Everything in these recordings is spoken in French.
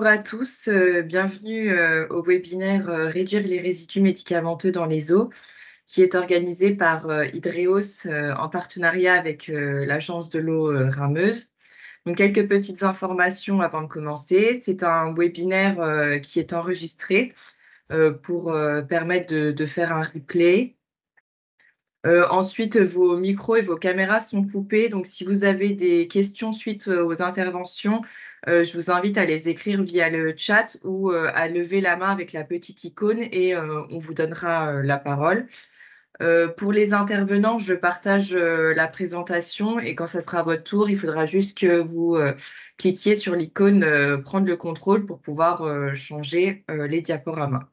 Bonjour à tous, bienvenue au webinaire Réduire les résidus médicamenteux dans les eaux, qui est organisé par Hydreos en partenariat avec l'Agence de l'eau Rameuse. Donc, quelques petites informations avant de commencer. C'est un webinaire qui est enregistré pour permettre de faire un replay. Ensuite, vos micros et vos caméras sont coupés, donc si vous avez des questions suite aux interventions, je vous invite à les écrire via le chat ou à lever la main avec la petite icône et on vous donnera la parole. Pour les intervenants, je partage la présentation et quand ça sera votre tour, il faudra juste que vous cliquiez sur l'icône prendre le contrôle pour pouvoir changer les diaporamas.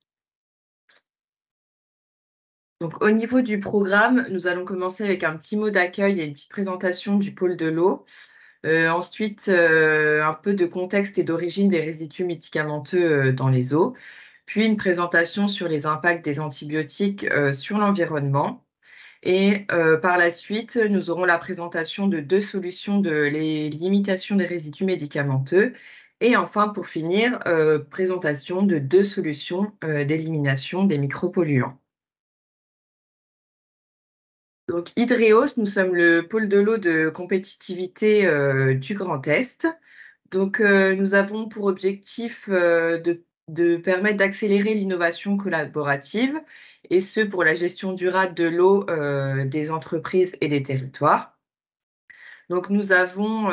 Donc, au niveau du programme, nous allons commencer avec un petit mot d'accueil et une petite présentation du pôle de l'eau. Ensuite, un peu de contexte et d'origine des résidus médicamenteux dans les eaux. Puis une présentation sur les impacts des antibiotiques sur l'environnement. Et par la suite, nous aurons la présentation de 2 solutions de les limitations des résidus médicamenteux. Et enfin, pour finir, présentation de 2 solutions d'élimination des micropolluants. Donc Hydreos, nous sommes le pôle de l'eau de compétitivité du Grand Est. Donc nous avons pour objectif de permettre d'accélérer l'innovation collaborative et ce pour la gestion durable de l'eau des entreprises et des territoires. Donc nous avons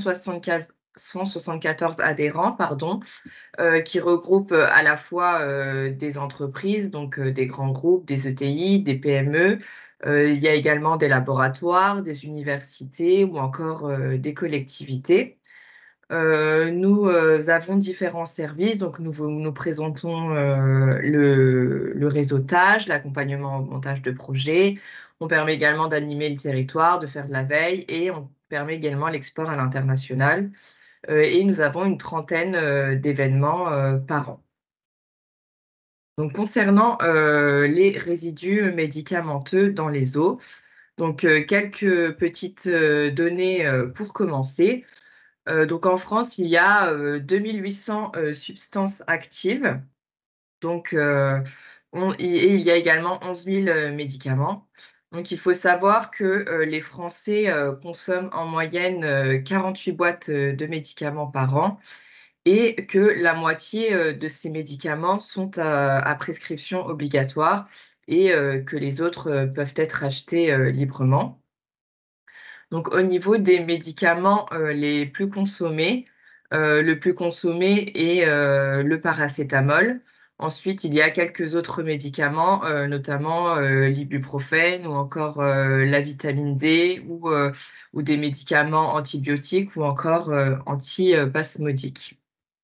174 adhérents, pardon, qui regroupent à la fois des entreprises, donc des grands groupes, des ETI, des PME. Il y a également des laboratoires, des universités ou encore des collectivités. Nous avons différents services, donc nous présentons le réseautage, l'accompagnement au montage de projets. On permet également d'animer le territoire, de faire de la veille et on permet également l'export à l'international. Et nous avons une trentaine d'événements par an. Donc concernant les résidus médicamenteux dans les eaux, donc quelques petites données pour commencer. Donc en France, il y a 2800 substances actives. Donc, et il y a également 11 000 médicaments. Donc il faut savoir que les Français consomment en moyenne 48 boîtes de médicaments par an et que la moitié de ces médicaments sont à prescription obligatoire et que les autres peuvent être achetés librement. Donc au niveau des médicaments les plus consommés, le plus consommé est le paracétamol. Ensuite, il y a quelques autres médicaments, notamment l'ibuprofène ou encore la vitamine D ou des médicaments antibiotiques ou encore antispasmodiques.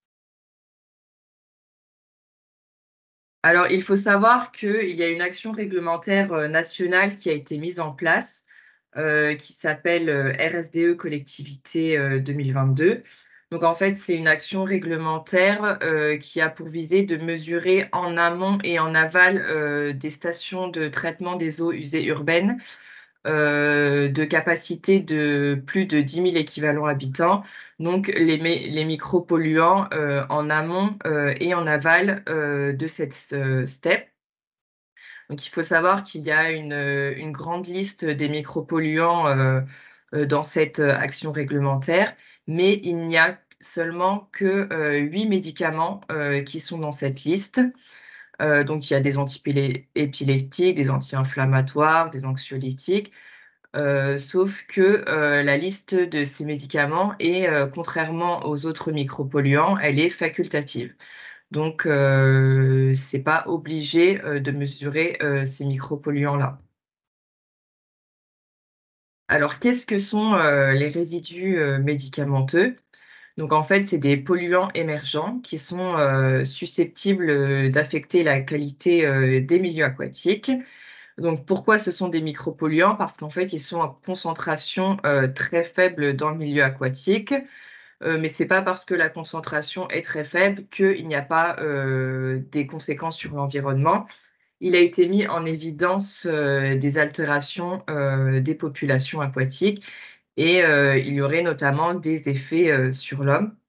Alors, il faut savoir qu'il y a une action réglementaire nationale qui a été mise en place, qui s'appelle RSDE Collectivité 2022. Donc, en fait, c'est une action réglementaire qui a pour visée de mesurer en amont et en aval des stations de traitement des eaux usées urbaines de capacité de plus de 10 000 équivalents habitants, donc les micropolluants en amont et en aval de cette STEP. Donc il faut savoir qu'il y a une grande liste des micropolluants dans cette action réglementaire, mais il n'y a seulement que 8 médicaments qui sont dans cette liste. Donc il y a des antiépileptiques, des anti-inflammatoires, des anxiolytiques. Sauf que la liste de ces médicaments est, contrairement aux autres micropolluants, elle est facultative. Donc c'est pas obligé, de mesurer, ces micropolluants-là. Alors qu'est-ce que sont, les résidus, médicamenteux? Donc en fait, c'est des polluants émergents qui sont, susceptibles, d'affecter la qualité, des milieux aquatiques. Donc pourquoi ce sont des micropolluants? Parce qu'en fait, ils sont en concentration, très faible dans le milieu aquatique, mais c'est pas parce que la concentration est très faible qu'il n'y a pas, des conséquences sur l'environnement. Il a été mis en évidence, des altérations, des populations aquatiques et il y aurait notamment des effets, sur l'homme.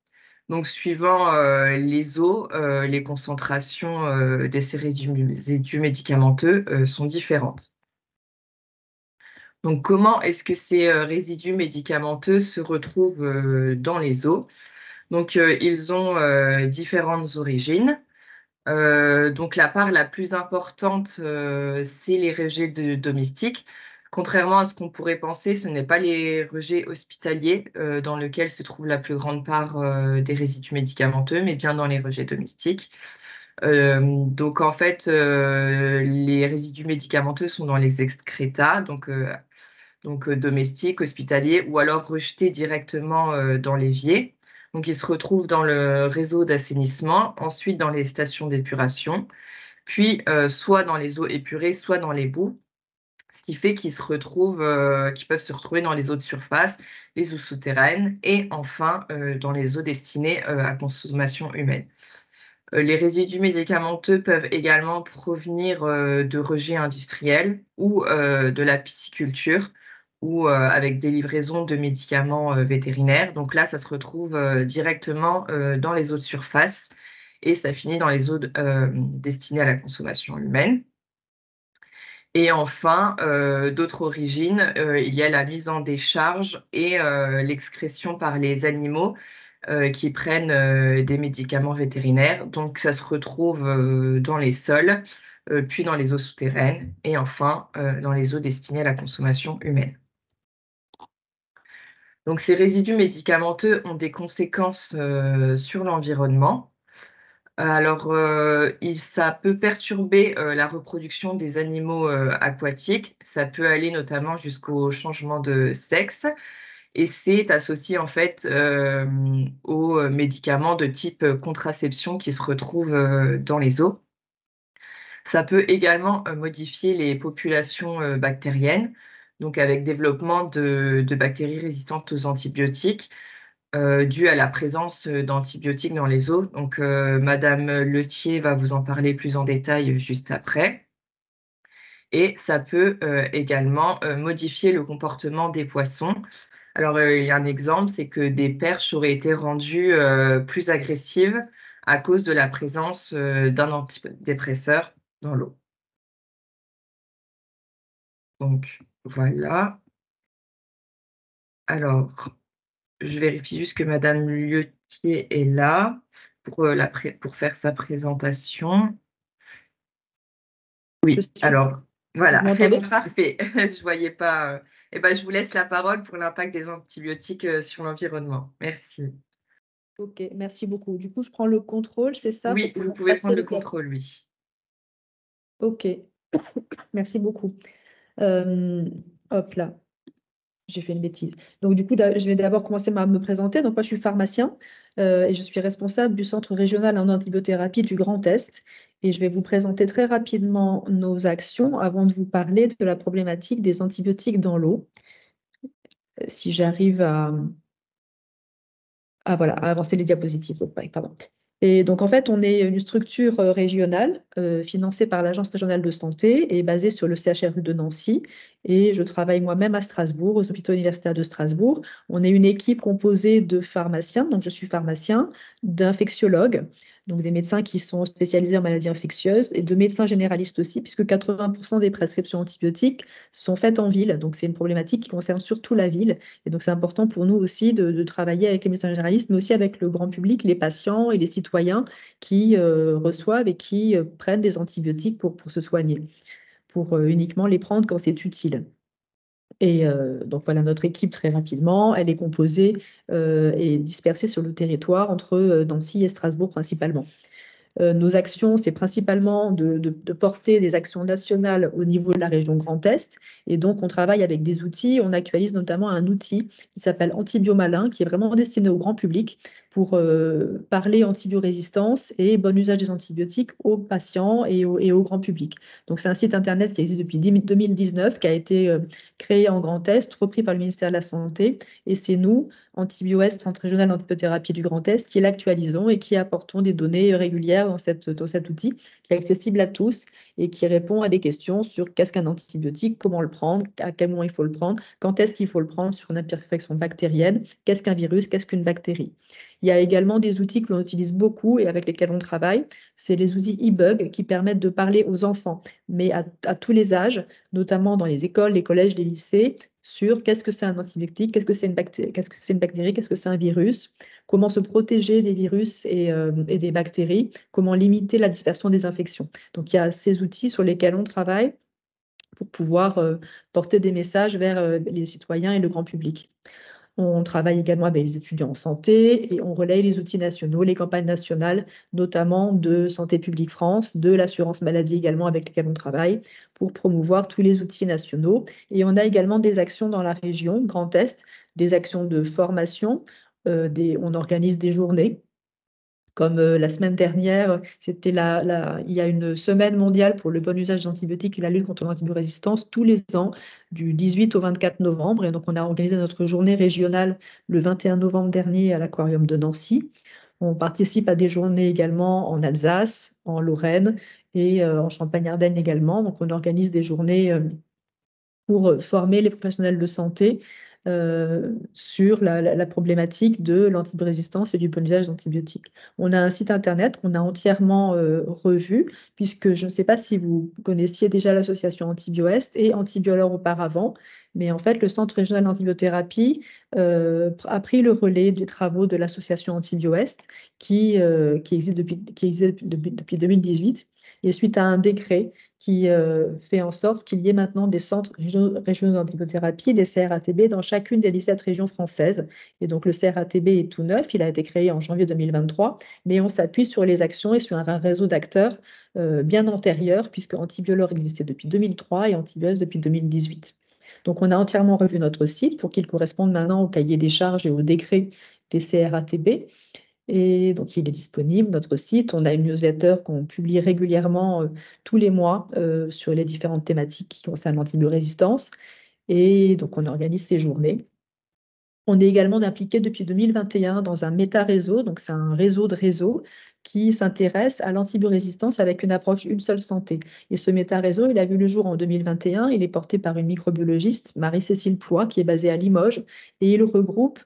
Donc, suivant les eaux, les concentrations de ces résidus médicamenteux sont différentes. Donc, comment est-ce que ces résidus médicamenteux se retrouvent dans les eaux? Donc, ils ont différentes origines. Donc, la part la plus importante, c'est les rejets domestiques. Contrairement à ce qu'on pourrait penser, ce n'est pas les rejets hospitaliers dans lesquels se trouve la plus grande part des résidus médicamenteux, mais bien dans les rejets domestiques. Donc, en fait, les résidus médicamenteux sont dans les excrétas, donc domestiques, hospitaliers, ou alors rejetés directement dans l'évier. Donc, ils se retrouvent dans le réseau d'assainissement, ensuite dans les stations d'épuration, puis soit dans les eaux épurées, soit dans les boues, ce qui fait qu'ils peuvent se retrouver dans les eaux de surface, les eaux souterraines, et enfin dans les eaux destinées à consommation humaine. Les résidus médicamenteux peuvent également provenir de rejets industriels ou de la pisciculture ou avec des livraisons de médicaments vétérinaires. Donc là, ça se retrouve directement dans les eaux de surface et ça finit dans les eaux destinées à la consommation humaine. Et enfin, d'autres origines, il y a la mise en décharge et l'excrétion par les animaux qui prennent des médicaments vétérinaires. Donc, ça se retrouve dans les sols, puis dans les eaux souterraines et enfin dans les eaux destinées à la consommation humaine. Donc, ces résidus médicamenteux ont des conséquences sur l'environnement. Alors, ça peut perturber la reproduction des animaux aquatiques. Ça peut aller notamment jusqu'au changement de sexe. Et c'est associé en fait aux médicaments de type contraception qui se retrouvent dans les eaux. Ça peut également modifier les populations bactériennes, donc avec développement de bactéries résistantes aux antibiotiques dû à la présence d'antibiotiques dans les eaux. Donc, Madame Letier va vous en parler plus en détail juste après. Et ça peut également modifier le comportement des poissons. Alors, il y a un exemple, c'est que des perches auraient été rendues plus agressives à cause de la présence d'un antidépresseur dans l'eau. Donc, voilà. Alors, je vérifie juste que Madame Letier est là pour faire sa présentation. Je Oui, suis. alors voilà, Vous m'entendez? parfait. Je voyais pas. Eh ben, je vous laisse la parole pour l'impact des antibiotiques sur l'environnement. Merci. Ok, merci beaucoup. Du coup, je prends le contrôle, c'est ça, Oui, pour vous pouvoir pouvez passer prendre le le diapo. contrôle, oui. Ok, merci beaucoup. Euh, hop là, j'ai fait une bêtise. Donc, du coup, je vais d'abord commencer à me présenter. Donc, moi, je suis pharmacien et je suis responsable du Centre régional en antibiothérapie du Grand Est. Et je vais vous présenter très rapidement nos actions avant de vous parler de la problématique des antibiotiques dans l'eau. Si j'arrive voilà, à avancer les diapositives. Oh, pardon. Et donc, en fait, on est une structure régionale financée par l'Agence régionale de santé et basée sur le CHRU de Nancy. Et je travaille moi-même à Strasbourg, aux hôpitaux universitaires de Strasbourg. On est une équipe composée de pharmaciens, donc je suis pharmacien, d'infectiologues, donc des médecins qui sont spécialisés en maladies infectieuses, et de médecins généralistes aussi, puisque 80% des prescriptions antibiotiques sont faites en ville. Donc, c'est une problématique qui concerne surtout la ville. Et donc, c'est important pour nous aussi de travailler avec les médecins généralistes, mais aussi avec le grand public, les patients et les citoyens qui reçoivent et qui prennent des antibiotiques pour se soigner, pour uniquement les prendre quand c'est utile. Et donc voilà, notre équipe, très rapidement, elle est composée et dispersée sur le territoire entre Nancy et Strasbourg principalement. Nos actions, c'est principalement de porter des actions nationales au niveau de la région Grand Est. Et donc, on travaille avec des outils. On actualise notamment un outil qui s'appelle Antibiomalin, qui est vraiment destiné au grand public pour parler antibiorésistance et bon usage des antibiotiques aux patients et au grand public. Donc, c'est un site internet qui existe depuis 2019, qui a été créé en Grand Est, repris par le ministère de la Santé. Et c'est nous, Antibio-Est, Centre régional d'antibiothérapie du Grand Est, qui l'actualisons et qui apportons des données régulières dans cet outil qui est accessible à tous et qui répond à des questions sur qu'est-ce qu'un antibiotique, comment le prendre, à quel moment il faut le prendre, quand est-ce qu'il faut le prendre sur une imperfection bactérienne, qu'est-ce qu'un virus, qu'est-ce qu'une bactérie. Il y a également des outils que l'on utilise beaucoup et avec lesquels on travaille, c'est les outils e-bug qui permettent de parler aux enfants, mais à tous les âges, notamment dans les écoles, les collèges, les lycées, sur qu'est-ce que c'est un antibiotique, qu'est-ce que c'est une bactérie, qu'est-ce que c'est un virus, comment se protéger des virus et des bactéries, comment limiter la dispersion des infections. Donc, il y a ces outils sur lesquels on travaille pour pouvoir porter des messages vers les citoyens et le grand public. On travaille également avec les étudiants en santé et on relaye les outils nationaux, les campagnes nationales, notamment de Santé publique France, de l'assurance maladie également avec lesquelles on travaille pour promouvoir tous les outils nationaux. Et on a également des actions dans la région Grand Est, des actions de formation, on organise des journées. Comme la semaine dernière, il y a une semaine mondiale pour le bon usage d'antibiotiques et la lutte contre l'antibiorésistance tous les ans, du 18 au 24 novembre. Et donc, on a organisé notre journée régionale le 21 novembre dernier à l'Aquarium de Nancy. On participe à des journées également en Alsace, en Lorraine et en Champagne-Ardenne également. Donc, on organise des journées pour former les professionnels de santé sur la problématique de l'antibiorésistance et du bon usage d'antibiotiques. On a un site internet qu'on a entièrement revu, puisque je ne sais pas si vous connaissiez déjà l'association Antibioest et Antibiolore auparavant, mais en fait, le Centre régional d'antibiothérapie a pris le relais des travaux de l'association Antibioest qui existe depuis 2018. Et suite à un décret qui fait en sorte qu'il y ait maintenant des centres régionaux d'antibiothérapie, des CRATB, dans chacune des 17 régions françaises. Et donc, le CRATB est tout neuf, il a été créé en janvier 2023, mais on s'appuie sur les actions et sur un réseau d'acteurs bien antérieur, puisque Antibiolore existait depuis 2003 et Antibioest depuis 2018. Donc, on a entièrement revu notre site pour qu'il corresponde maintenant au cahier des charges et au décret des CRATB. Et donc, il est disponible, notre site. On a une newsletter qu'on publie régulièrement tous les mois sur les différentes thématiques qui concernent l'antibiorésistance. Et donc, on organise ces journées. On est également impliqué depuis 2021 dans un méta-réseau, donc c'est un réseau de réseaux qui s'intéresse à l'antibiorésistance avec une approche une seule santé. Et ce méta-réseau, il a vu le jour en 2021, il est porté par une microbiologiste, Marie-Cécile Ploix, qui est basée à Limoges, et il regroupe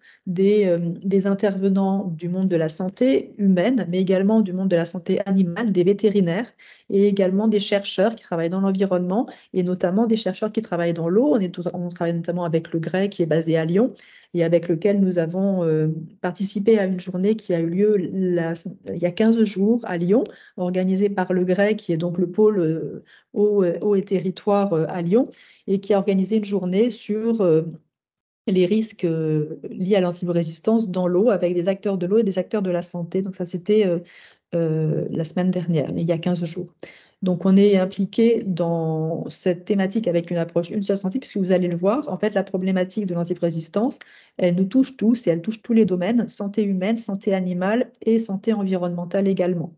des intervenants du monde de la santé humaine, mais également du monde de la santé animale, des vétérinaires, et également des chercheurs qui travaillent dans l'environnement, et notamment des chercheurs qui travaillent dans l'eau. On travaille notamment avec le GREI, qui est basé à Lyon, et avec lequel nous avons participé à une journée qui a eu lieu il y a 15 jours à Lyon, organisée par le GREI, qui est donc le pôle eau et territoire à Lyon, et qui a organisé une journée sur les risques liés à l'antibiorésistance dans l'eau, avec des acteurs de l'eau et des acteurs de la santé. Donc ça, c'était la semaine dernière, il y a 15 jours. Donc, on est impliqué dans cette thématique avec une approche une seule santé, puisque vous allez le voir, en fait, la problématique de l'antibiorésistance, elle nous touche tous et elle touche tous les domaines, santé humaine, santé animale et santé environnementale également.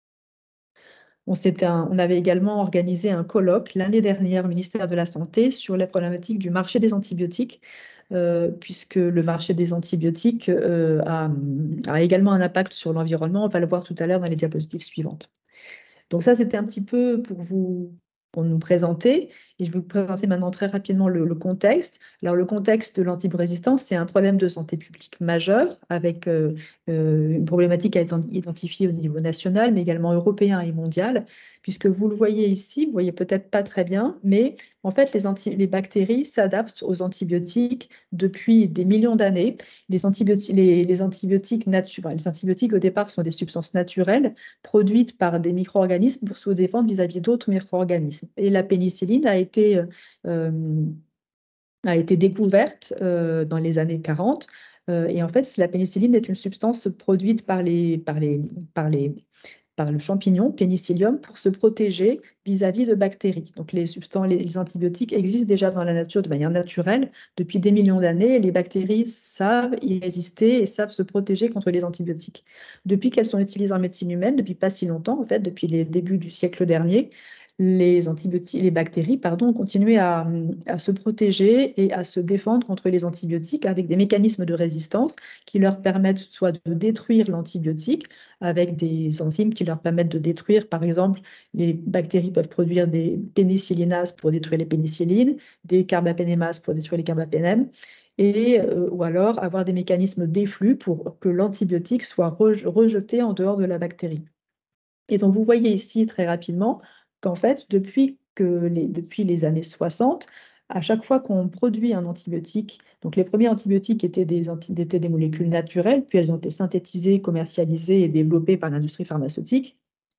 On avait également organisé un colloque l'année dernière au ministère de la Santé sur la problématique du marché des antibiotiques, puisque le marché des antibiotiques a également un impact sur l'environnement. On va le voir tout à l'heure dans les diapositives suivantes. Donc ça, c'était un petit peu pour nous présenter. Et je vais vous présenter maintenant très rapidement le contexte. Alors, le contexte de l'antibiorésistance, c'est un problème de santé publique majeur, avec une problématique à être identifiée au niveau national, mais également européen et mondial, puisque vous le voyez ici, vous voyez peut-être pas très bien, mais en fait, les bactéries s'adaptent aux antibiotiques depuis des millions d'années. Les antibiotiques, les antibiotiques au départ, sont des substances naturelles produites par des micro-organismes pour se défendre vis-à-vis d'autres micro-organismes. Et la pénicilline a été découverte dans les années 40. Et en fait, la pénicilline est une substance produite par le champignon Penicillium pour se protéger vis-à-vis de bactéries. Donc, les antibiotiques existent déjà dans la nature de manière naturelle depuis des millions d'années. Les bactéries savent y résister et savent se protéger contre les antibiotiques. Depuis qu'elles sont utilisées en médecine humaine, depuis pas si longtemps, en fait, depuis les débuts du siècle dernier, les bactéries, pardon, ont continué à se protéger et à se défendre contre les antibiotiques avec des mécanismes de résistance qui leur permettent soit de détruire l'antibiotique avec des enzymes qui leur permettent de détruire, par exemple, les bactéries peuvent produire des pénicillinases pour détruire les pénicillines, des carbapénémases pour détruire les carbapénèmes, ou alors avoir des mécanismes d'efflux pour que l'antibiotique soit rejeté en dehors de la bactérie. Et donc, vous voyez ici très rapidement qu'en fait, depuis les années 60, à chaque fois qu'on produit un antibiotique, donc les premiers antibiotiques étaient des molécules naturelles, puis elles ont été synthétisées, commercialisées et développées par l'industrie pharmaceutique.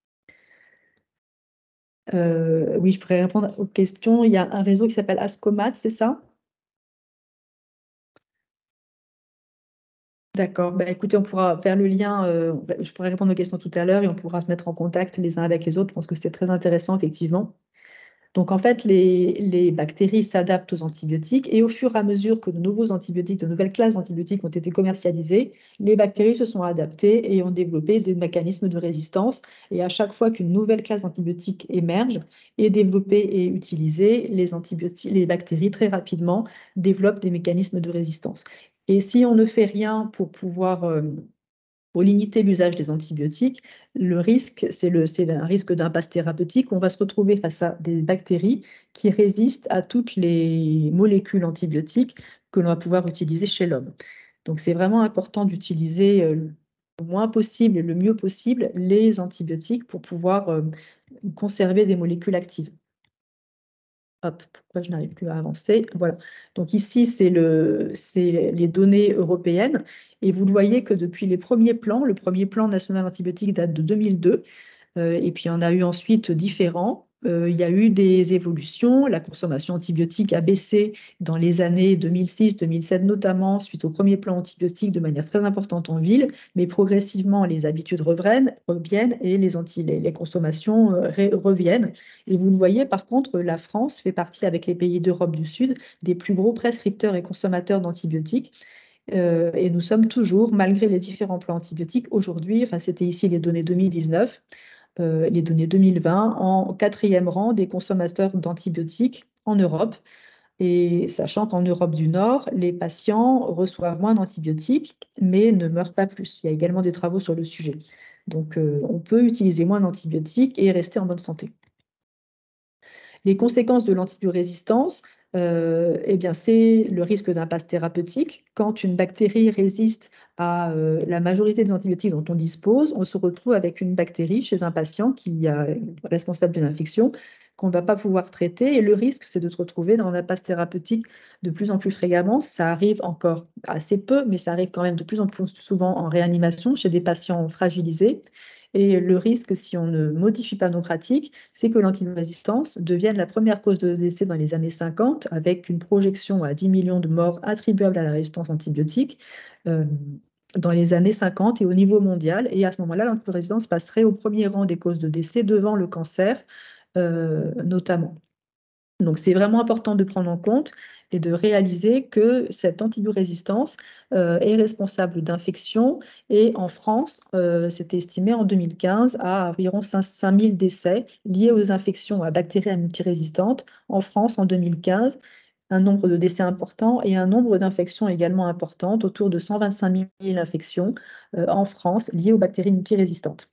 Oui, je pourrais répondre aux questions. Il y a un réseau qui s'appelle Ascomat, c'est ça? D'accord. Bah, écoutez, on pourra faire le lien. Je pourrais répondre aux questions tout à l'heure et on pourra se mettre en contact les uns avec les autres. Je pense que c'est très intéressant, effectivement. Donc, en fait, les bactéries s'adaptent aux antibiotiques et au fur et à mesure que de nouveaux antibiotiques, de nouvelles classes d'antibiotiques ont été commercialisées, les bactéries se sont adaptées et ont développé des mécanismes de résistance. Et à chaque fois qu'une nouvelle classe d'antibiotiques émerge, est développée et utilisée, les bactéries très rapidement développent des mécanismes de résistance. Et si on ne fait rien pour limiter l'usage des antibiotiques, le risque, c'est un risque d'impasse thérapeutique. On va se retrouver face à des bactéries qui résistent à toutes les molécules antibiotiques que l'on va pouvoir utiliser chez l'homme. Donc, c'est vraiment important d'utiliser le moins possible et le mieux possible les antibiotiques pour pouvoir conserver des molécules actives. Hop, pourquoi je n'arrive plus à avancer? Voilà. Donc ici, c'est les données européennes. Et vous le voyez que depuis les premiers plans, le premier plan national antibiotique date de 2002. Et puis, il y en a eu ensuite différents. Il y a eu des évolutions. La consommation antibiotique a baissé dans les années 2006-2007, notamment suite au premier plan antibiotique de manière très importante en ville. Mais progressivement, les habitudes reviennent et les consommations reviennent. Et vous le voyez, par contre, la France fait partie, avec les pays d'Europe du Sud, des plus gros prescripteurs et consommateurs d'antibiotiques. Et nous sommes toujours, malgré les différents plans antibiotiques, aujourd'hui, enfin c'était ici les données 2019, les données 2020, en quatrième rang des consommateurs d'antibiotiques en Europe. Et sachant qu'en Europe du Nord, les patients reçoivent moins d'antibiotiques, mais ne meurent pas plus. Il y a également des travaux sur le sujet. Donc, on peut utiliser moins d'antibiotiques et rester en bonne santé. Les conséquences de l'antibiorésistance, eh bien, c'est le risque d'impasse thérapeutique. Quand une bactérie résiste à la majorité des antibiotiques dont on dispose, on se retrouve avec une bactérie chez un patient qui est responsable d'une infection qu'on ne va pas pouvoir traiter. Et le risque, c'est de se retrouver dans l'impasse thérapeutique de plus en plus fréquemment. Ça arrive encore assez peu, mais ça arrive quand même de plus en plus souvent en réanimation chez des patients fragilisés. Et le risque, si on ne modifie pas nos pratiques, c'est que l'antibiorésistance devienne la première cause de décès dans les années 50, avec une projection à 10 millions de morts attribuables à la résistance antibiotique dans les années 50 et au niveau mondial. Et à ce moment-là, l'antibiorésistance passerait au premier rang des causes de décès devant le cancer, notamment. Donc, c'est vraiment important de prendre en compte et de réaliser que cette antibiorésistance est responsable d'infections. Et en France, c'était estimé en 2015 à environ 5 000 décès liés aux infections à bactéries multirésistantes. En France, en 2015, un nombre de décès important et un nombre d'infections également importantes, autour de 125 000 infections en France liées aux bactéries multirésistantes.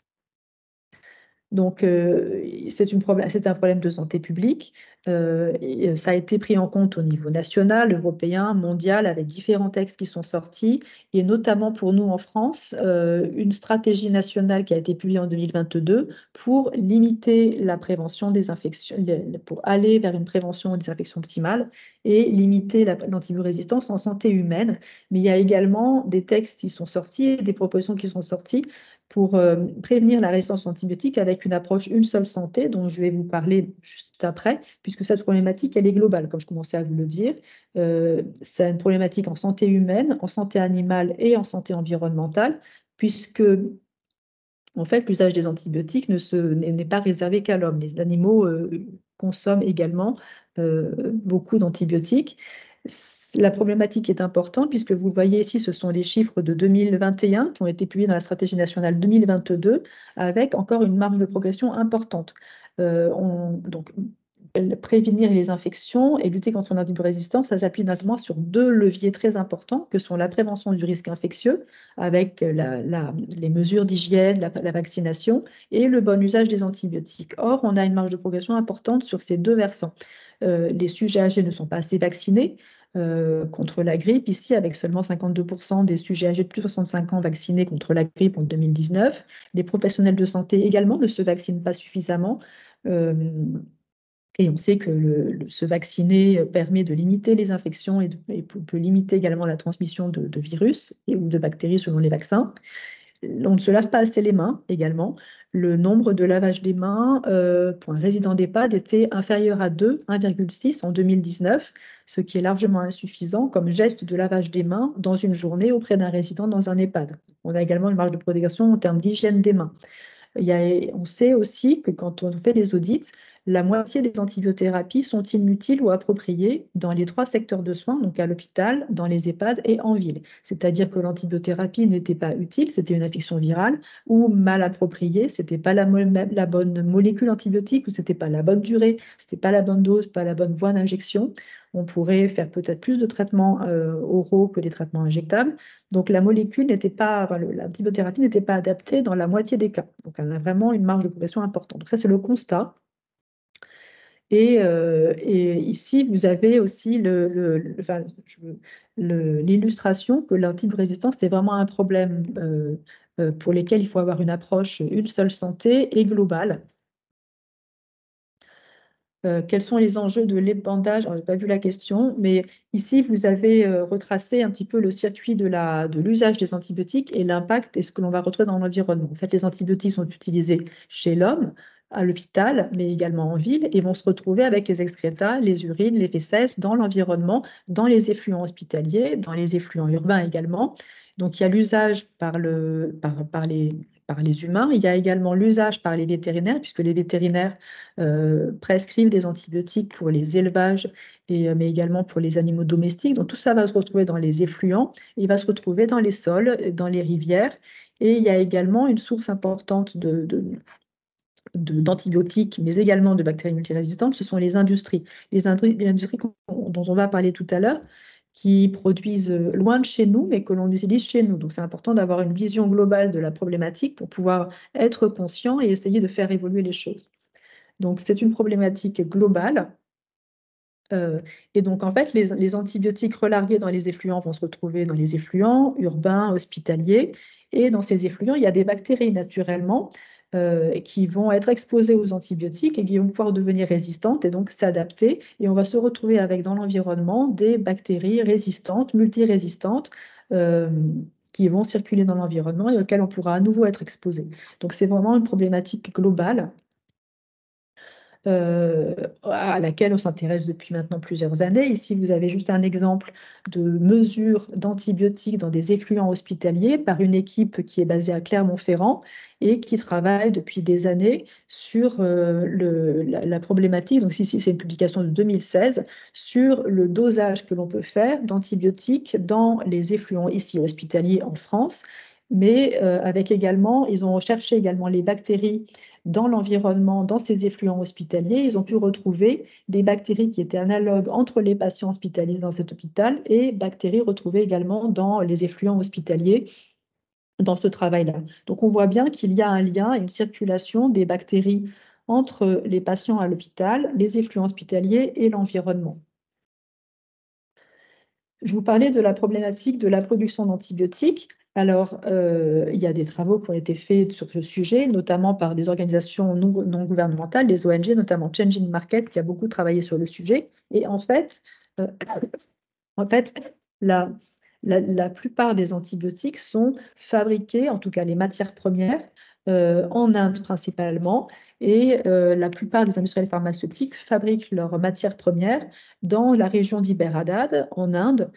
Donc, c'est un problème de santé publique. Et ça a été pris en compte au niveau national, européen, mondial, avec différents textes qui sont sortis, et notamment pour nous en France, une stratégie nationale qui a été publiée en 2022 pour limiter la prévention des infections, pour aller vers une prévention des infections optimales et limiter l'antibiorésistance en santé humaine. Mais il y a également des textes qui sont sortis et des propositions qui sont sorties pour prévenir la résistance antibiotique avec une approche une seule santé, dont je vais vous parler juste après, puisque cette problématique, elle est globale, comme je commençais à vous le dire. C'est une problématique en santé humaine, en santé animale et en santé environnementale, puisque en fait, l'usage des antibiotiques n'est pas réservé qu'à l'homme. Les animaux consomment également beaucoup d'antibiotiques. La problématique est importante puisque vous le voyez ici, ce sont les chiffres de 2021 qui ont été publiés dans la stratégie nationale 2022 avec encore une marge de progression importante. Donc, prévenir les infections et lutter contre l'antibiorésistance, ça s'appuie notamment sur deux leviers très importants que sont la prévention du risque infectieux avec les mesures d'hygiène, la vaccination et le bon usage des antibiotiques. Or, on a une marge de progression importante sur ces deux versants. Les sujets âgés ne sont pas assez vaccinés contre la grippe, ici avec seulement 52% des sujets âgés de plus de 65 ans vaccinés contre la grippe en 2019. Les professionnels de santé également ne se vaccinent pas suffisamment. Et on sait que se vacciner permet de limiter les infections et peut limiter également la transmission de virus ou de bactéries selon les vaccins. On ne se lave pas assez les mains également. Le nombre de lavages des mains pour un résident d'EHPAD était inférieur à 2, 1,6 en 2019, ce qui est largement insuffisant comme geste de lavage des mains dans une journée auprès d'un résident dans un EHPAD. On a également une marge de progression en termes d'hygiène des mains. On sait aussi que quand on fait des audits, la moitié des antibiothérapies sont inutiles ou appropriées dans les 3 secteurs de soins, donc à l'hôpital, dans les EHPAD et en ville. C'est-à-dire que l'antibiothérapie n'était pas utile, c'était une infection virale, ou mal appropriée, c'était pas la bonne molécule antibiotique, ou c'était pas la bonne durée, c'était pas la bonne dose, pas la bonne voie d'injection. On pourrait faire peut-être plus de traitements oraux que des traitements injectables. Donc la molécule n'était pas, l'antibiothérapie n'était pas adaptée dans la moitié des cas. Donc elle a vraiment une marge de progression importante. Donc ça, c'est le constat. Et ici, vous avez aussi l'illustration que l'antibiorésistance est vraiment un problème pour lequel il faut avoir une approche, une seule santé et globale. Quels sont les enjeux de l'épandage? Je n'ai pas vu la question, mais ici, vous avez retracé un petit peu le circuit de l'usage des antibiotiques et l'impact et ce que l'on va retrouver dans l'environnement. En fait, les antibiotiques sont utilisés chez l'homme, à l'hôpital, mais également en ville, et vont se retrouver avec les excrétas, les urines, les fesses dans l'environnement, dans les effluents hospitaliers, dans les effluents urbains également. Donc, il y a l'usage par les humains. Il y a également l'usage par les vétérinaires, puisque les vétérinaires prescrivent des antibiotiques pour les élevages, mais également pour les animaux domestiques. Donc tout ça va se retrouver dans les effluents, il va se retrouver dans les sols, dans les rivières. Et il y a également une source importante d'antibiotiques, mais également de bactéries multirésistantes, ce sont les industries. Les industries dont on va parler tout à l'heure, qui produisent loin de chez nous, mais que l'on utilise chez nous. Donc c'est important d'avoir une vision globale de la problématique pour pouvoir être conscient et essayer de faire évoluer les choses. Donc c'est une problématique globale. Et donc en fait, les antibiotiques relargués dans les effluents vont se retrouver dans les effluents urbains, hospitaliers. Et dans ces effluents, il y a des bactéries naturellement qui vont être exposées aux antibiotiques et qui vont pouvoir devenir résistantes et donc s'adapter. Et on va se retrouver avec dans l'environnement des bactéries résistantes, multirésistantes, qui vont circuler dans l'environnement et auxquelles on pourra à nouveau être exposé. Donc c'est vraiment une problématique globale à laquelle on s'intéresse depuis maintenant plusieurs années. Ici, vous avez juste un exemple de mesure d'antibiotiques dans des effluents hospitaliers par une équipe qui est basée à Clermont-Ferrand et qui travaille depuis des années sur la problématique. Donc ici, c'est une publication de 2016 sur le dosage que l'on peut faire d'antibiotiques dans les effluents ici hospitaliers en France. Mais avec également, ils ont recherché également les bactéries dans l'environnement, dans ces effluents hospitaliers. Ils ont pu retrouver des bactéries qui étaient analogues entre les patients hospitalisés dans cet hôpital et bactéries retrouvées également dans les effluents hospitaliers dans ce travail-là. Donc on voit bien qu'il y a un lien, une circulation des bactéries entre les patients à l'hôpital, les effluents hospitaliers et l'environnement. Je vous parlais de la problématique de la production d'antibiotiques. Alors, il y a des travaux qui ont été faits sur ce sujet, notamment par des organisations non gouvernementales, des ONG, notamment Changing Market, qui a beaucoup travaillé sur le sujet. Et en fait, la plupart des antibiotiques sont fabriqués, en tout cas les matières premières, en Inde principalement. Et la plupart des industriels pharmaceutiques fabriquent leurs matières premières dans la région d'Hyderabad, en Inde.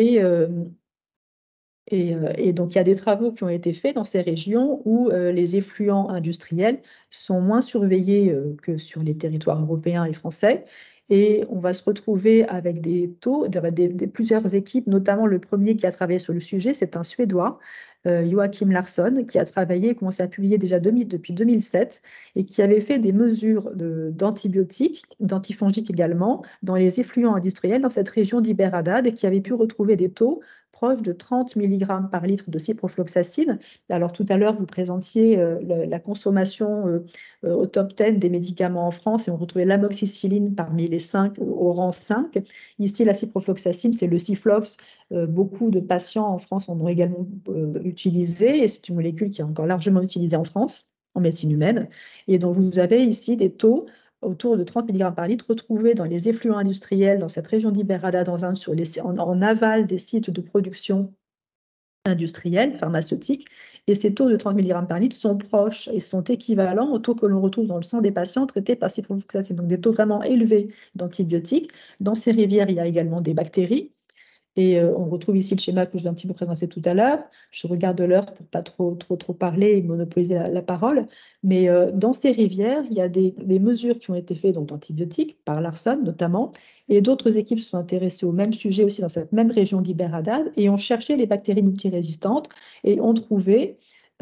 Et donc, il y a des travaux qui ont été faits dans ces régions où les effluents industriels sont moins surveillés que sur les territoires européens et français. Et on va se retrouver avec des taux, plusieurs équipes, notamment le premier qui a travaillé sur le sujet, c'est un Suédois Joachim Larsson, qui a travaillé, commencé à publier déjà depuis 2007, et qui avait fait des mesures d'antibiotiques, d'antifongiques également, dans les effluents industriels dans cette région d'Iber-Haddad, et qui avait pu retrouver des taux proches de 30 mg par litre de ciprofloxacine. Alors tout à l'heure, vous présentiez la consommation au top 10 des médicaments en France, et on retrouvait l'amoxicilline parmi les 5 au rang 5. Ici, la ciprofloxacine, c'est le Ciflox. Beaucoup de patients en France en ont également utilisé, et c'est une molécule qui est encore largement utilisée en France, en médecine humaine. Et donc, vous avez ici des taux autour de 30 mg par litre retrouvés dans les effluents industriels dans cette région d'Iber-Haddad, en aval des sites de production industrielle, pharmaceutique, et ces taux de 30 mg par litre sont proches et sont équivalents aux taux que l'on retrouve dans le sang des patients traités par ciprofloxacine, donc des taux vraiment élevés d'antibiotiques. Dans ces rivières, il y a également des bactéries. Et on retrouve ici le schéma que je vous ai un petit peu présenté tout à l'heure. Je regarde l'heure pour pas trop parler et monopoliser la parole. Mais dans ces rivières, il y a des mesures qui ont été faites donc d'antibiotiques, par Larsson notamment, et d'autres équipes se sont intéressées au même sujet aussi dans cette même région d'Iber-Haddad et ont cherché les bactéries multirésistantes et ont trouvé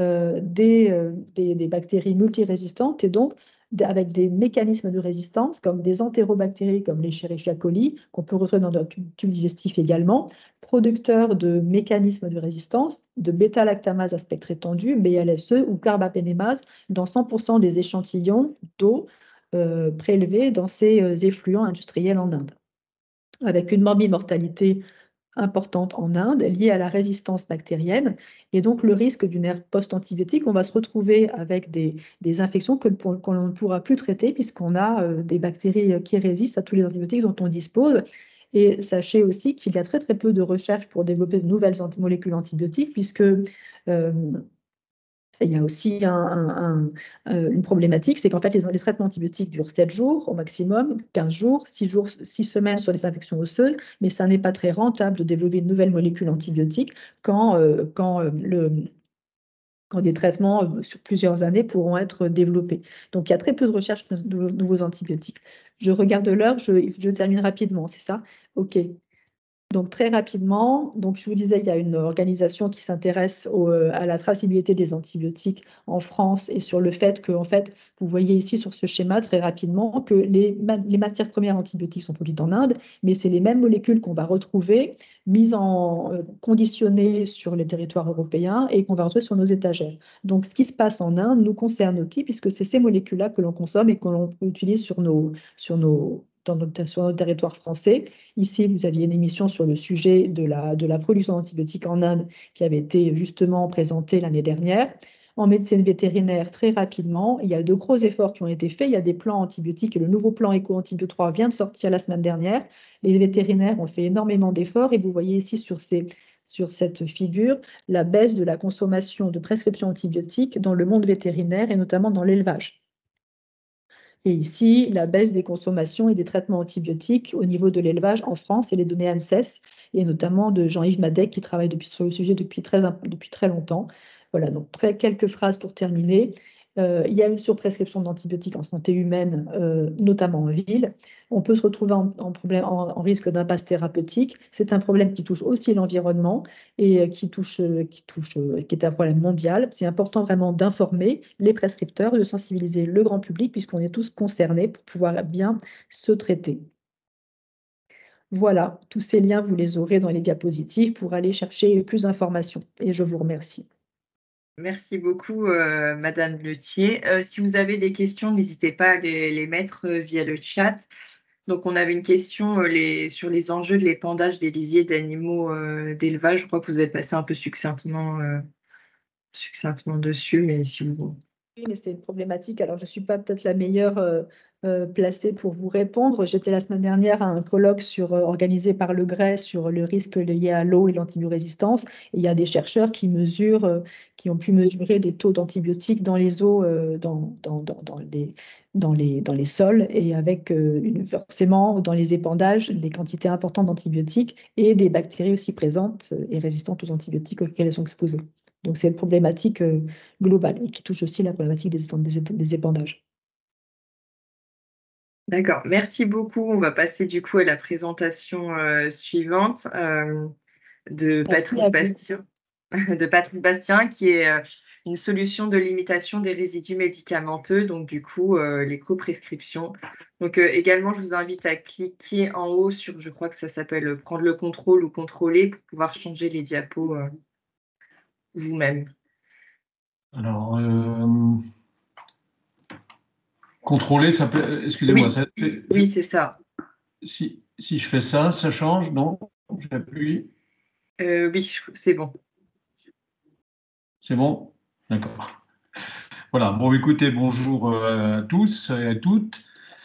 des bactéries multirésistantes et donc avec des mécanismes de résistance, comme des entérobactéries, comme les Escherichia coli, qu'on peut retrouver dans notre tube digestif également, producteurs de mécanismes de résistance, de bêta-lactamase à spectre étendu, BLSE, ou carbapénémase, dans 100% des échantillons d'eau prélevés dans ces effluents industriels en Inde, avec une mortalité importante en Inde liée à la résistance bactérienne et donc le risque d'une ère post-antibiotique. On va se retrouver avec des infections que l'on ne pourra plus traiter puisqu'on a des bactéries qui résistent à tous les antibiotiques dont on dispose. Et sachez aussi qu'il y a très très peu de recherches pour développer de nouvelles molécules antibiotiques puisque il y a aussi une problématique, c'est qu'en fait, les traitements antibiotiques durent 7 jours au maximum, 15 jours, 6 jours, 6 semaines sur les infections osseuses, mais ça n'est pas très rentable de développer une nouvelle molécule antibiotique quand des traitements sur plusieurs années pourront être développés. Donc, il y a très peu de recherches de nouveaux antibiotiques. Je regarde l'heure, je termine rapidement, c'est ça? OK. Donc très rapidement, donc je vous disais, il y a une organisation qui s'intéresse à la traçabilité des antibiotiques en France et sur le fait que, en fait, vous voyez ici sur ce schéma très rapidement que les matières premières antibiotiques sont produites en Inde, mais c'est les mêmes molécules qu'on va retrouver conditionnées sur les territoires européens et qu'on va retrouver sur nos étagères. Donc ce qui se passe en Inde nous concerne aussi puisque c'est ces molécules-là que l'on consomme et que l'on utilise sur notre territoire français. Ici, vous aviez une émission sur le sujet de la production d'antibiotiques en Inde qui avait été justement présentée l'année dernière. En médecine vétérinaire, très rapidement, il y a de gros efforts qui ont été faits. Il y a des plans antibiotiques et le nouveau plan Eco-Antibio 3 vient de sortir la semaine dernière. Les vétérinaires ont fait énormément d'efforts et vous voyez ici sur cette figure la baisse de la consommation de prescriptions antibiotiques dans le monde vétérinaire et notamment dans l'élevage. Et ici, la baisse des consommations et des traitements antibiotiques au niveau de l'élevage en France et les données ANSES, et notamment de Jean-Yves Madec qui travaille sur le sujet depuis très longtemps. Voilà, donc quelques phrases pour terminer. Il y a une surprescription d'antibiotiques en santé humaine, notamment en ville. On peut se retrouver en risque d'impasse thérapeutique. C'est un problème qui touche aussi l'environnement et qui est un problème mondial. C'est important vraiment d'informer les prescripteurs, de sensibiliser le grand public puisqu'on est tous concernés pour pouvoir bien se traiter. Voilà, tous ces liens, vous les aurez dans les diapositives pour aller chercher plus d'informations. Et je vous remercie. Merci beaucoup, Madame Letier. Si vous avez des questions, n'hésitez pas à les mettre via le chat. Donc, on avait une question sur les enjeux de l'épandage des lisiers d'animaux d'élevage. Je crois que vous êtes passé un peu succinctement dessus, mais si vous... Oui, mais c'est une problématique. Alors, je ne suis pas peut-être la meilleure placée pour vous répondre. J'étais la semaine dernière à un colloque organisé par le GRES sur le risque lié à l'eau et l'antibiorésistance. Et il y a des chercheurs qui ont pu mesurer des taux d'antibiotiques dans les eaux, dans les sols, et avec forcément dans les épandages des quantités importantes d'antibiotiques et des bactéries aussi présentes et résistantes aux antibiotiques auxquelles elles sont exposées. Donc, c'est une problématique globale et qui touche aussi la problématique des épandages. D'accord, merci beaucoup. On va passer du coup à la présentation suivante de Merci Patrick à vous. Bastien. de Patrick Bastien, qui est une solution de limitation des résidus médicamenteux, donc du coup, l'éco-prescription. Donc également, je vous invite à cliquer en haut sur, je crois que ça s'appelle prendre le contrôle ou contrôler pour pouvoir changer les diapos vous-même. Alors, contrôler, ça peut. Excusez-moi. Oui, oui, c'est ça. Si je fais ça, ça change, non? J'appuie. Oui, c'est bon. C'est bon? D'accord. Voilà. Bon, écoutez, bonjour à tous et à toutes.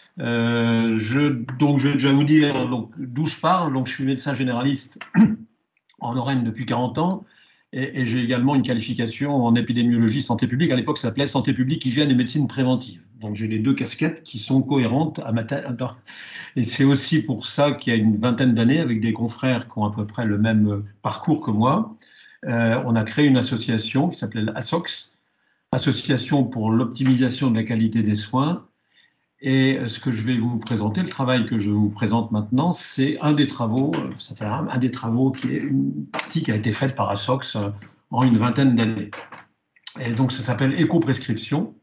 Donc, je vais vous dire d'où je parle. Donc, je suis médecin généraliste en Lorraine depuis 40 ans et j'ai également une qualification en épidémiologie santé publique. À l'époque, ça s'appelait santé publique, hygiène et médecine préventive. Donc, j'ai les deux casquettes qui sont cohérentes à ma tête. Et c'est aussi pour ça qu'il y a une vingtaine d'années, avec des confrères qui ont à peu près le même parcours que moi, on a créé une association qui s'appelait l'ASOX, Association pour l'optimisation de la qualité des soins. Et ce que je vais vous présenter, le travail que je vous présente maintenant, c'est un des travaux, ça fait un des travaux qui est une partie qui a été faite par ASOX en une vingtaine d'années. Et donc ça s'appelle éco-prescription.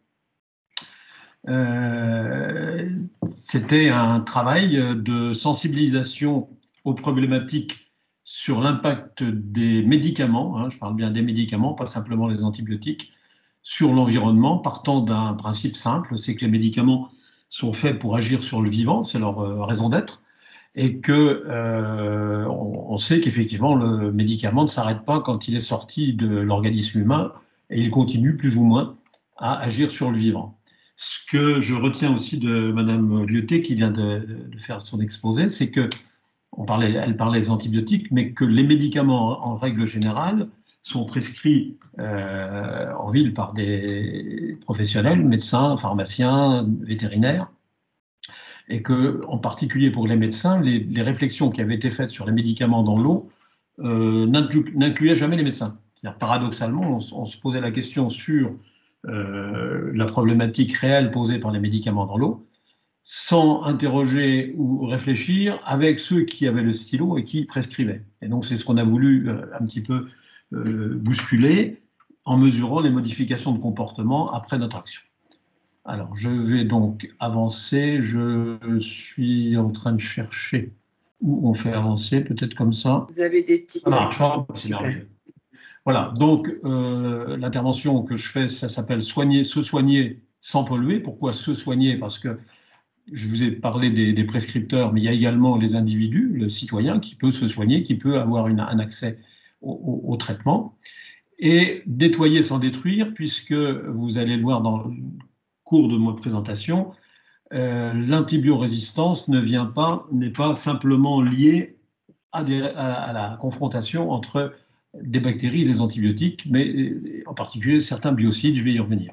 C'était un travail de sensibilisation aux problématiques sur l'impact des médicaments, hein, je parle bien des médicaments, pas simplement les antibiotiques, sur l'environnement, partant d'un principe simple, c'est que les médicaments sont faits pour agir sur le vivant, c'est leur raison d'être, et que on sait qu'effectivement le médicament ne s'arrête pas quand il est sorti de l'organisme humain, et il continue plus ou moins à agir sur le vivant. Ce que je retiens aussi de Madame Lyoté, qui vient de faire son exposé, c'est que elle parlait des antibiotiques, mais que les médicaments, en règle générale, sont prescrits en ville par des professionnels, médecins, pharmaciens, vétérinaires, et que, en particulier pour les médecins, les réflexions qui avaient été faites sur les médicaments dans l'eau n'incluaient jamais les médecins. C'est-à-dire, paradoxalement, on se posait la question sur la problématique réelle posée par les médicaments dans l'eau, sans interroger ou réfléchir avec ceux qui avaient le stylo et qui prescrivaient. Et donc, c'est ce qu'on a voulu un petit peu bousculer en mesurant les modifications de comportement après notre action. Alors, je vais donc avancer. Je suis en train de chercher où on fait avancer, peut-être comme ça. Vous avez des petits... Ça marche, c'est merveilleux. Voilà, donc l'intervention que je fais, ça s'appelle se soigner sans polluer. Pourquoi se soigner? Parce que je vous ai parlé des prescripteurs, mais il y a également les individus, le citoyen qui peut se soigner, qui peut avoir un accès au traitement. Et nettoyer sans détruire, puisque vous allez le voir dans le cours de ma présentation, l'antibiorésistance n'est pas simplement liée à la confrontation entre des bactéries et des antibiotiques, mais en particulier certains biocides, je vais y revenir.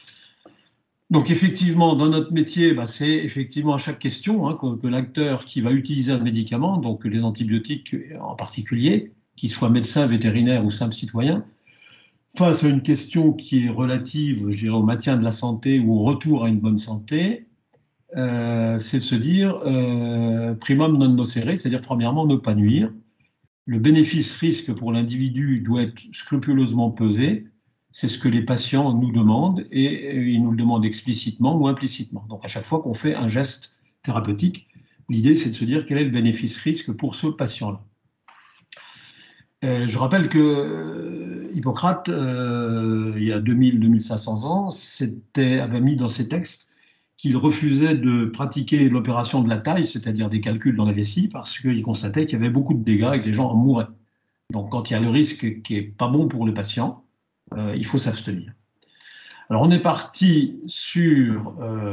Donc effectivement, dans notre métier, c'est effectivement à chaque question que l'acteur qui va utiliser un médicament, donc les antibiotiques en particulier, qu'il soit médecin, vétérinaire ou simple citoyen, face à une question qui est relative, je dirais, au maintien de la santé ou au retour à une bonne santé, c'est de se dire primum non nocere, c'est-à-dire premièrement ne pas nuire. Le bénéfice-risque pour l'individu doit être scrupuleusement pesé. C'est ce que les patients nous demandent et ils nous le demandent explicitement ou implicitement. Donc à chaque fois qu'on fait un geste thérapeutique, l'idée c'est de se dire quel est le bénéfice-risque pour ce patient-là. Je rappelle que Hippocrate, il y a 2000-2500 ans, avait mis dans ses textes qu'il refusait de pratiquer l'opération de la taille, c'est-à-dire des calculs dans la vessie, parce qu'il constatait qu'il y avait beaucoup de dégâts et que les gens en mouraient. Donc quand il y a le risque qui n'est pas bon pour le patient, il faut s'abstenir. Alors on est parti sur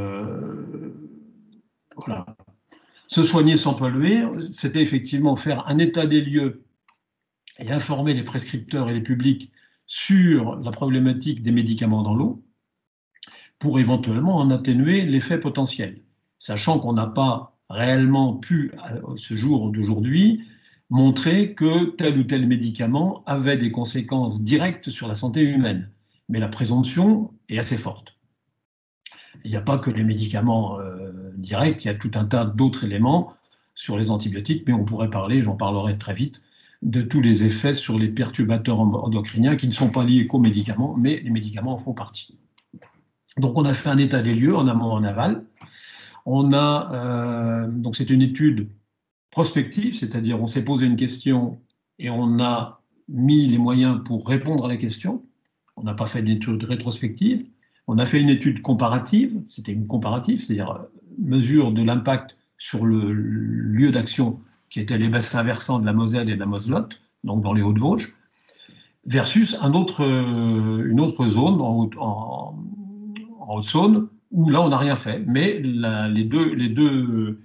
voilà, se soigner sans polluer, c'était effectivement faire un état des lieux et informer les prescripteurs et les publics sur la problématique des médicaments dans l'eau pour éventuellement en atténuer l'effet potentiel, sachant qu'on n'a pas réellement pu, à ce jour d'aujourd'hui, montrer que tel ou tel médicament avait des conséquences directes sur la santé humaine. Mais la présomption est assez forte. Il n'y a pas que les médicaments directs, il y a tout un tas d'autres éléments sur les antibiotiques, mais on pourrait parler, j'en parlerai très vite, de tous les effets sur les perturbateurs endocriniens qui ne sont pas liés qu'aux médicaments, mais les médicaments en font partie. Donc on a fait un état des lieux en amont, en aval. Donc c'est une étude prospective, c'est-à-dire on s'est posé une question et on a mis les moyens pour répondre à la question. On n'a pas fait une étude rétrospective. On a fait une étude comparative, c'était une comparative, c'est-à-dire mesure de l'impact sur le lieu d'action qui était les bassins versants de la Moselle et de la Moselotte, donc dans les Hauts-de-Vosges, versus une autre zone en Haute-Saône, où là on n'a rien fait, mais les deux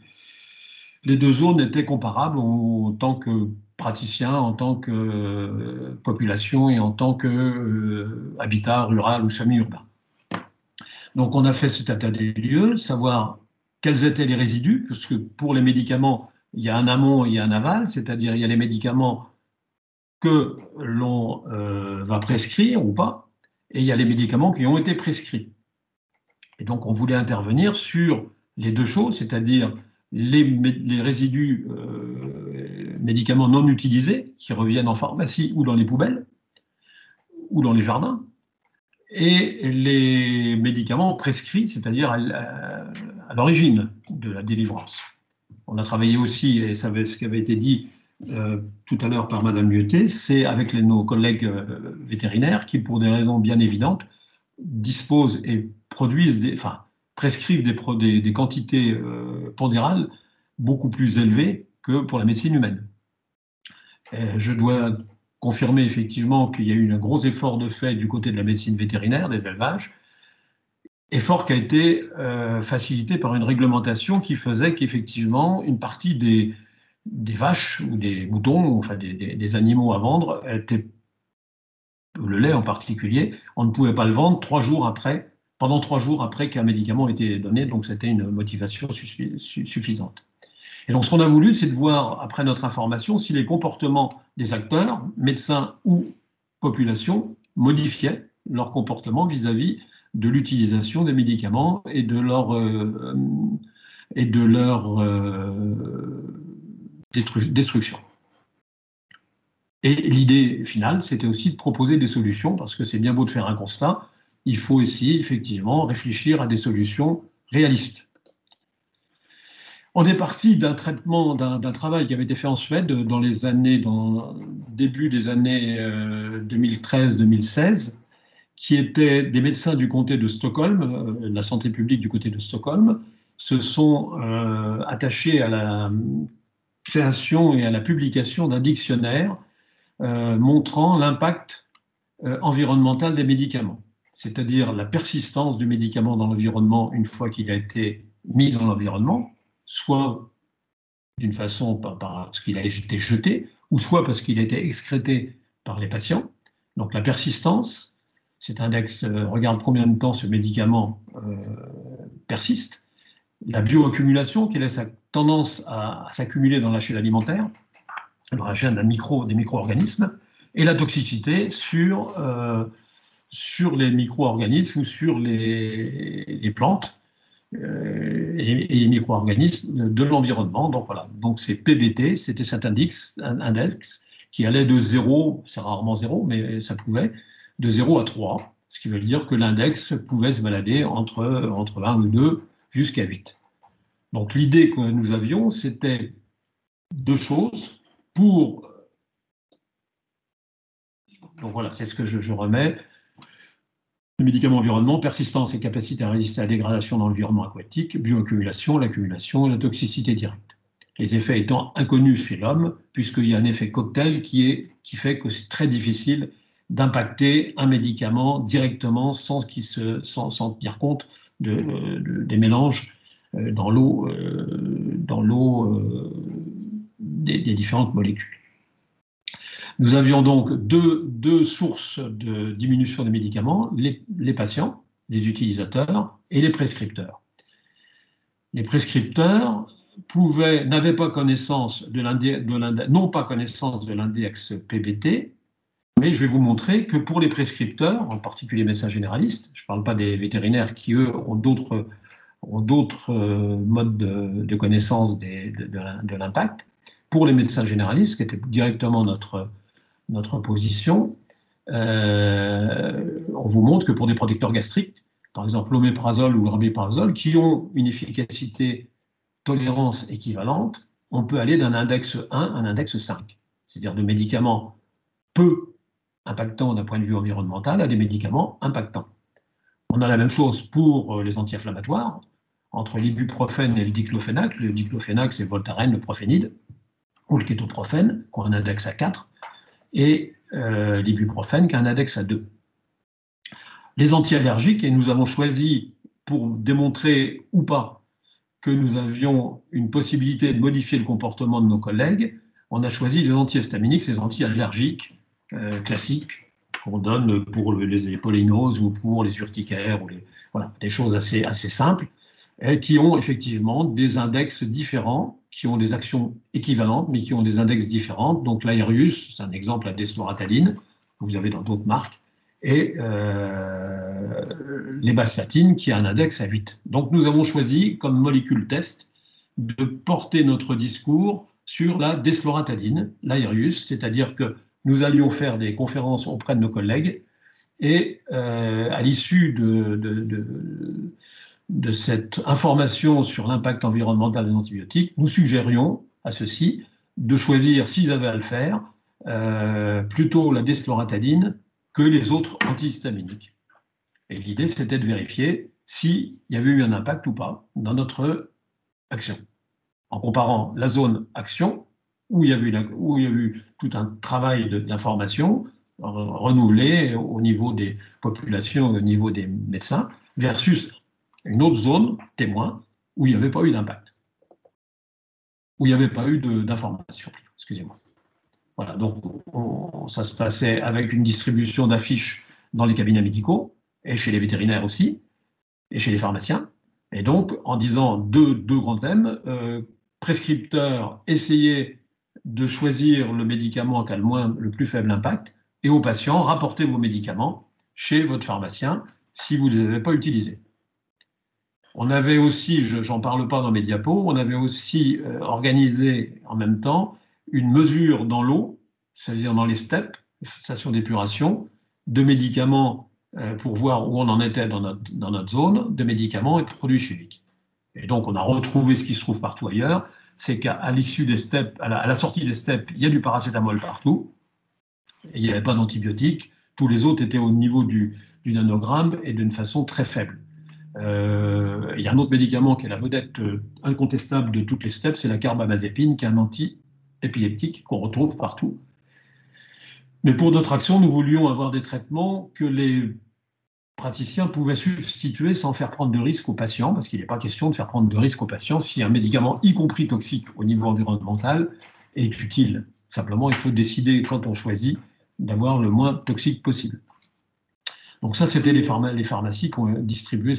zones étaient comparables en tant que praticien, en tant que population et en tant que habitat rural ou semi-urbain. Donc on a fait cet état des lieux, savoir quels étaient les résidus, parce que pour les médicaments, il y a un amont et il y a un aval, c'est-à-dire il y a les médicaments que l'on va prescrire ou pas, et il y a les médicaments qui ont été prescrits. Et donc on voulait intervenir sur les deux choses, c'est-à-dire les résidus médicaments non utilisés qui reviennent en pharmacie ou dans les poubelles ou dans les jardins, et les médicaments prescrits, c'est-à-dire à l'origine de la délivrance. On a travaillé aussi, et ça ce qui avait été dit tout à l'heure par Madame Lieutté, c'est avec nos collègues vétérinaires qui, pour des raisons bien évidentes, disposent et prescrivent des quantités pondérales beaucoup plus élevées que pour la médecine humaine. Je dois confirmer effectivement qu'il y a eu un gros effort de fait du côté de la médecine vétérinaire, des élevages, effort qui a été facilité par une réglementation qui faisait qu'effectivement une partie des vaches ou des moutons, enfin des animaux à vendre, le lait en particulier, on ne pouvait pas le vendre pendant 3 jours après qu'un médicament ait été donné, donc c'était une motivation suffisante. Et donc ce qu'on a voulu, c'est de voir, après notre information, si les comportements des acteurs, médecins ou population, modifiaient leur comportement vis-à-vis de l'utilisation des médicaments et de leur destruction. Et l'idée finale, c'était aussi de proposer des solutions, parce que c'est bien beau de faire un constat, il faut aussi effectivement réfléchir à des solutions réalistes. On est parti d'un travail qui avait été fait en Suède dans début des années 2013-2016, qui étaient des médecins du comté de Stockholm, la santé publique du côté de Stockholm, se sont attachés à la création et à la publication d'un dictionnaire montrant l'impact environnemental des médicaments, c'est-à-dire la persistance du médicament dans l'environnement une fois qu'il a été mis dans l'environnement, soit d'une façon parce qu'il a été jeté, ou soit parce qu'il a été excrété par les patients. Donc la persistance, cet index regarde combien de temps ce médicament persiste. La bioaccumulation, quelle est sa tendance à s'accumuler dans la chaîne alimentaire, dans la chaîne des micro-organismes, et la toxicité sur les micro-organismes ou sur les plantes et les micro-organismes de l'environnement. Donc voilà, donc c'est PBT, c'était cet index qui allait de 0, c'est rarement 0, mais ça pouvait, de 0 à 3, ce qui veut dire que l'index pouvait se balader entre 1 ou 2 jusqu'à 8. Donc l'idée que nous avions, c'était deux choses pour... Donc voilà, c'est ce que je remets. Le médicament environnement, persistance et capacité à résister à la dégradation dans l'environnement aquatique, bioaccumulation, l'accumulation et la toxicité directe. Les effets étant inconnus chez l'homme, puisqu'il y a un effet cocktail qui fait que c'est très difficile d'impacter un médicament directement sans tenir compte des mélanges dans l'eau des différentes molécules. Nous avions donc deux sources de diminution des médicaments, les patients, les utilisateurs et les prescripteurs. Les prescripteurs n'avaient pas connaissance non pas connaissance de l'index PBT, mais je vais vous montrer que pour les prescripteurs, en particulier les médecins généralistes, je ne parle pas des vétérinaires qui, eux, ont d'autres modes de connaissance de l'impact, pour les médecins généralistes, qui était directement notre position, on vous montre que pour des protecteurs gastriques, par exemple l'oméprazole ou le rabéprazole, qui ont une efficacité tolérance équivalente, on peut aller d'un index 1 à un index 5, c'est-à-dire de médicaments peu impactants d'un point de vue environnemental à des médicaments impactants. On a la même chose pour les anti-inflammatoires, entre l'ibuprofène et le diclofénac. Le diclofénac, c'est Voltaren, le prophénide, ou le kétoprophène, qui a un index à 4, et l'ibuprofène, qui a un index à 2. Les anti-allergiques, et nous avons choisi, pour démontrer ou pas que nous avions une possibilité de modifier le comportement de nos collègues, on a choisi les antihistaminiques, ces anti-allergiques classiques qu'on donne pour les polynoses ou pour les urticaires, ou voilà, des choses assez simples, et qui ont effectivement des index différents, qui ont des actions équivalentes, mais qui ont des index différents. Donc l'Aerius, c'est un exemple, la desloratadine, que vous avez dans d'autres marques, et l'ébastatine, qui a un index à 8. Donc nous avons choisi, comme molécule test, de porter notre discours sur la desloratadine, l'Aerius, c'est-à-dire que nous allions faire des conférences auprès de nos collègues, et à l'issue de cette information sur l'impact environnemental des antibiotiques, nous suggérions à ceux-ci de choisir, s'ils avaient à le faire, plutôt la desloratadine que les autres antihistaminiques. Et l'idée, c'était de vérifier s'il y avait eu un impact ou pas dans notre action, en comparant la zone action, où il y a eu tout un travail d'information renouvelé au niveau des populations, au niveau des médecins, versus une autre zone, témoin, où il n'y avait pas eu d'impact, où il n'y avait pas eu d'information. Excusez-moi. Voilà, donc ça se passait avec une distribution d'affiches dans les cabinets médicaux, et chez les vétérinaires aussi, et chez les pharmaciens. Et donc, en disant deux grands thèmes, prescripteurs, essayez de choisir le médicament qui a le plus faible impact, et aux patients, rapportez vos médicaments chez votre pharmacien si vous ne les avez pas utilisés. On avait aussi, j'en parle pas dans mes diapos, on avait aussi organisé en même temps une mesure dans l'eau, c'est-à-dire dans les STEP, stations d'épuration, de médicaments pour voir où on en était dans notre zone, de médicaments et de produits chimiques. Et donc on a retrouvé ce qui se trouve partout ailleurs, c'est qu'à l'issue des STEP, à la sortie des STEP, il y a du paracétamol partout, et il n'y avait pas d'antibiotiques, tous les autres étaient au niveau du nanogramme et d'une façon très faible. Il y a un autre médicament qui est la vedette incontestable de toutes les STEP, c'est la carbamazépine, qui est un anti-épileptique qu'on retrouve partout. Mais pour notre action, nous voulions avoir des traitements que les praticiens pouvaient substituer sans faire prendre de risques aux patients, parce qu'il n'est pas question de faire prendre de risques aux patients si un médicament, y compris toxique au niveau environnemental, est utile. Simplement, il faut décider, quand on choisit, d'avoir le moins toxique possible. Donc ça, c'était les pharmacies qui ont distribué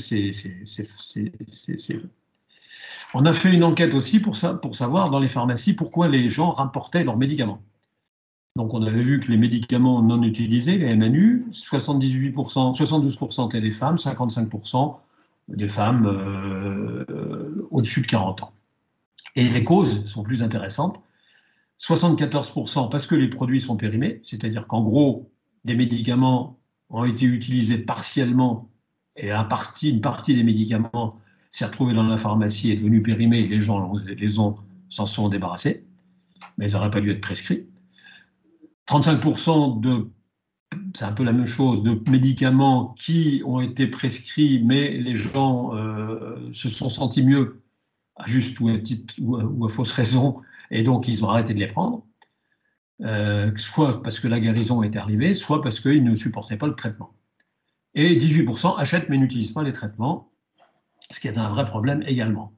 On a fait une enquête aussi pour savoir dans les pharmacies pourquoi les gens rapportaient leurs médicaments. Donc on avait vu que les médicaments non utilisés, les MNU, 72% étaient des femmes, 55% des femmes au-dessus de 40 ans. Et les causes sont plus intéressantes. 74% parce que les produits sont périmés, c'est-à-dire qu'en gros, des médicaments ont été utilisés partiellement et une partie des médicaments s'est retrouvée dans la pharmacie, est devenue périmée et les gens s'en sont débarrassés, mais ils n'auraient pas dû être prescrits. 35% c'est un peu la même chose, de médicaments qui ont été prescrits, mais les gens se sont sentis mieux, à juste ou à fausse raison, et donc ils ont arrêté de les prendre, soit parce que la guérison est arrivée, soit parce qu'ils ne supportaient pas le traitement. Et 18% achètent mais n'utilisent pas les traitements, ce qui est un vrai problème également.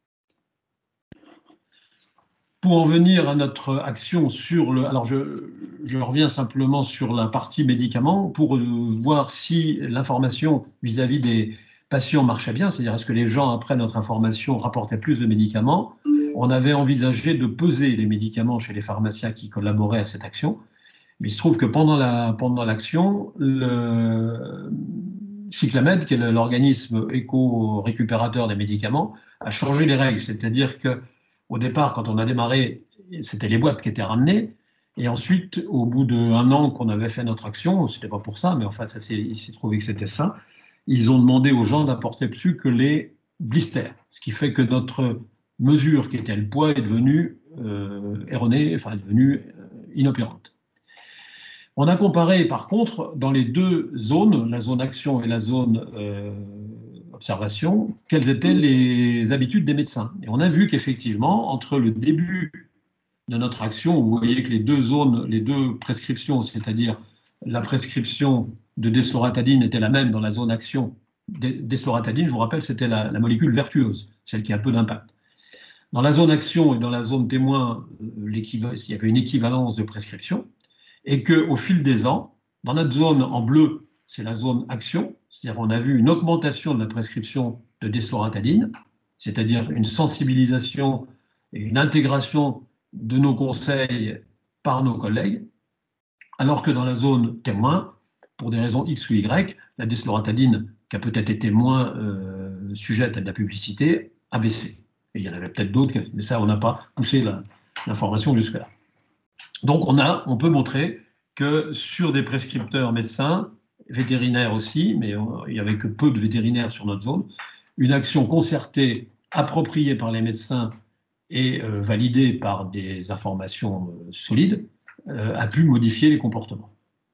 Pour en venir à notre action sur le... Alors je reviens simplement sur la partie médicaments pour voir si l'information vis-à-vis des patients marchait bien, c'est-à-dire est-ce que les gens, après notre information, rapportaient plus de médicaments. On avait envisagé de peser les médicaments chez les pharmaciens qui collaboraient à cette action, mais il se trouve que pendant l'action, le Cyclamed, qui est l'organisme éco-récupérateur des médicaments, a changé les règles, c'est-à-dire que au départ, quand on a démarré, c'était les boîtes qui étaient ramenées. Et ensuite, au bout d'1 an qu'on avait fait notre action, c'était pas pour ça, mais enfin, il s'est trouvé que c'était ça, ils ont demandé aux gens d'apporter plus que les blisters. Ce qui fait que notre mesure, qui était le poids, est devenue erronée, enfin, est devenue inopérante. On a comparé, par contre, dans les 2 zones, la zone action et la zone observation, quelles étaient les habitudes des médecins. Et on a vu qu'effectivement, entre le début de notre action, vous voyez que les 2 zones, les 2 prescriptions, c'est-à-dire la prescription de desloratadine était la même dans la zone action. Desloratadine, je vous rappelle, c'était la molécule vertueuse, celle qui a peu d'impact. Dans la zone action et dans la zone témoin, il y avait une équivalence de prescription, et qu'au fil des ans, dans notre zone en bleu, c'est la zone action, c'est-à-dire on a vu une augmentation de la prescription de desloratadine, c'est-à-dire une sensibilisation et une intégration de nos conseils par nos collègues, alors que dans la zone témoin, pour des raisons X ou Y, la desloratadine, qui a peut-être été moins sujette à de la publicité, a baissé. Et il y en avait peut-être d'autres, mais ça, on n'a pas poussé l'information jusque-là. Donc, on peut montrer que sur des prescripteurs médecins, vétérinaires aussi, mais il n'y avait que peu de vétérinaires sur notre zone, une action concertée, appropriée par les médecins et validée par des informations solides, a pu modifier les comportements.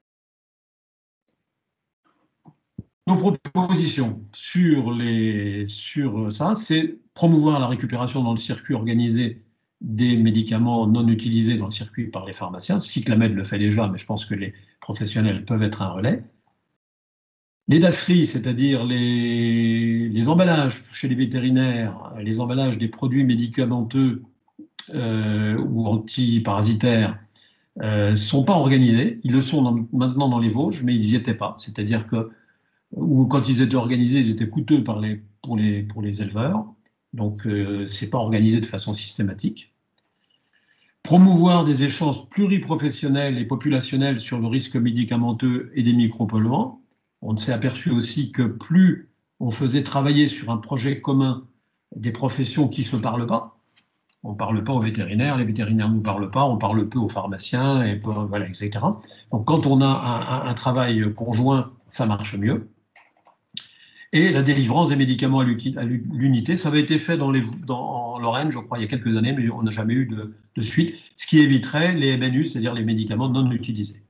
Nos propositions sur ça, c'est promouvoir la récupération dans le circuit organisé des médicaments non utilisés dans le circuit par les pharmaciens. Cyclamed le fait déjà, mais je pense que les professionnels peuvent être un relais. Les DASRI, c'est-à-dire les emballages chez les vétérinaires, les emballages des produits médicamenteux ou antiparasitaires, ne sont pas organisés. Ils le sont maintenant dans les Vosges, mais ils n'y étaient pas. C'est-à-dire que ou quand ils étaient organisés, ils étaient coûteux pour les éleveurs. Donc, ce n'est pas organisé de façon systématique. Promouvoir des échanges pluriprofessionnels et populationnels sur le risque médicamenteux et des micropolluants. On s'est aperçu aussi que plus on faisait travailler sur un projet commun des professions qui ne se parlent pas, on ne parle pas aux vétérinaires, les vétérinaires ne nous parlent pas, on parle peu aux pharmaciens, et voilà, etc. Donc, quand on a un travail conjoint, ça marche mieux. Et la délivrance des médicaments à l'unité, ça avait été fait en Lorraine, je crois, il y a quelques années, mais on n'a jamais eu de suite, ce qui éviterait les MNU, c'est-à-dire les médicaments non utilisés.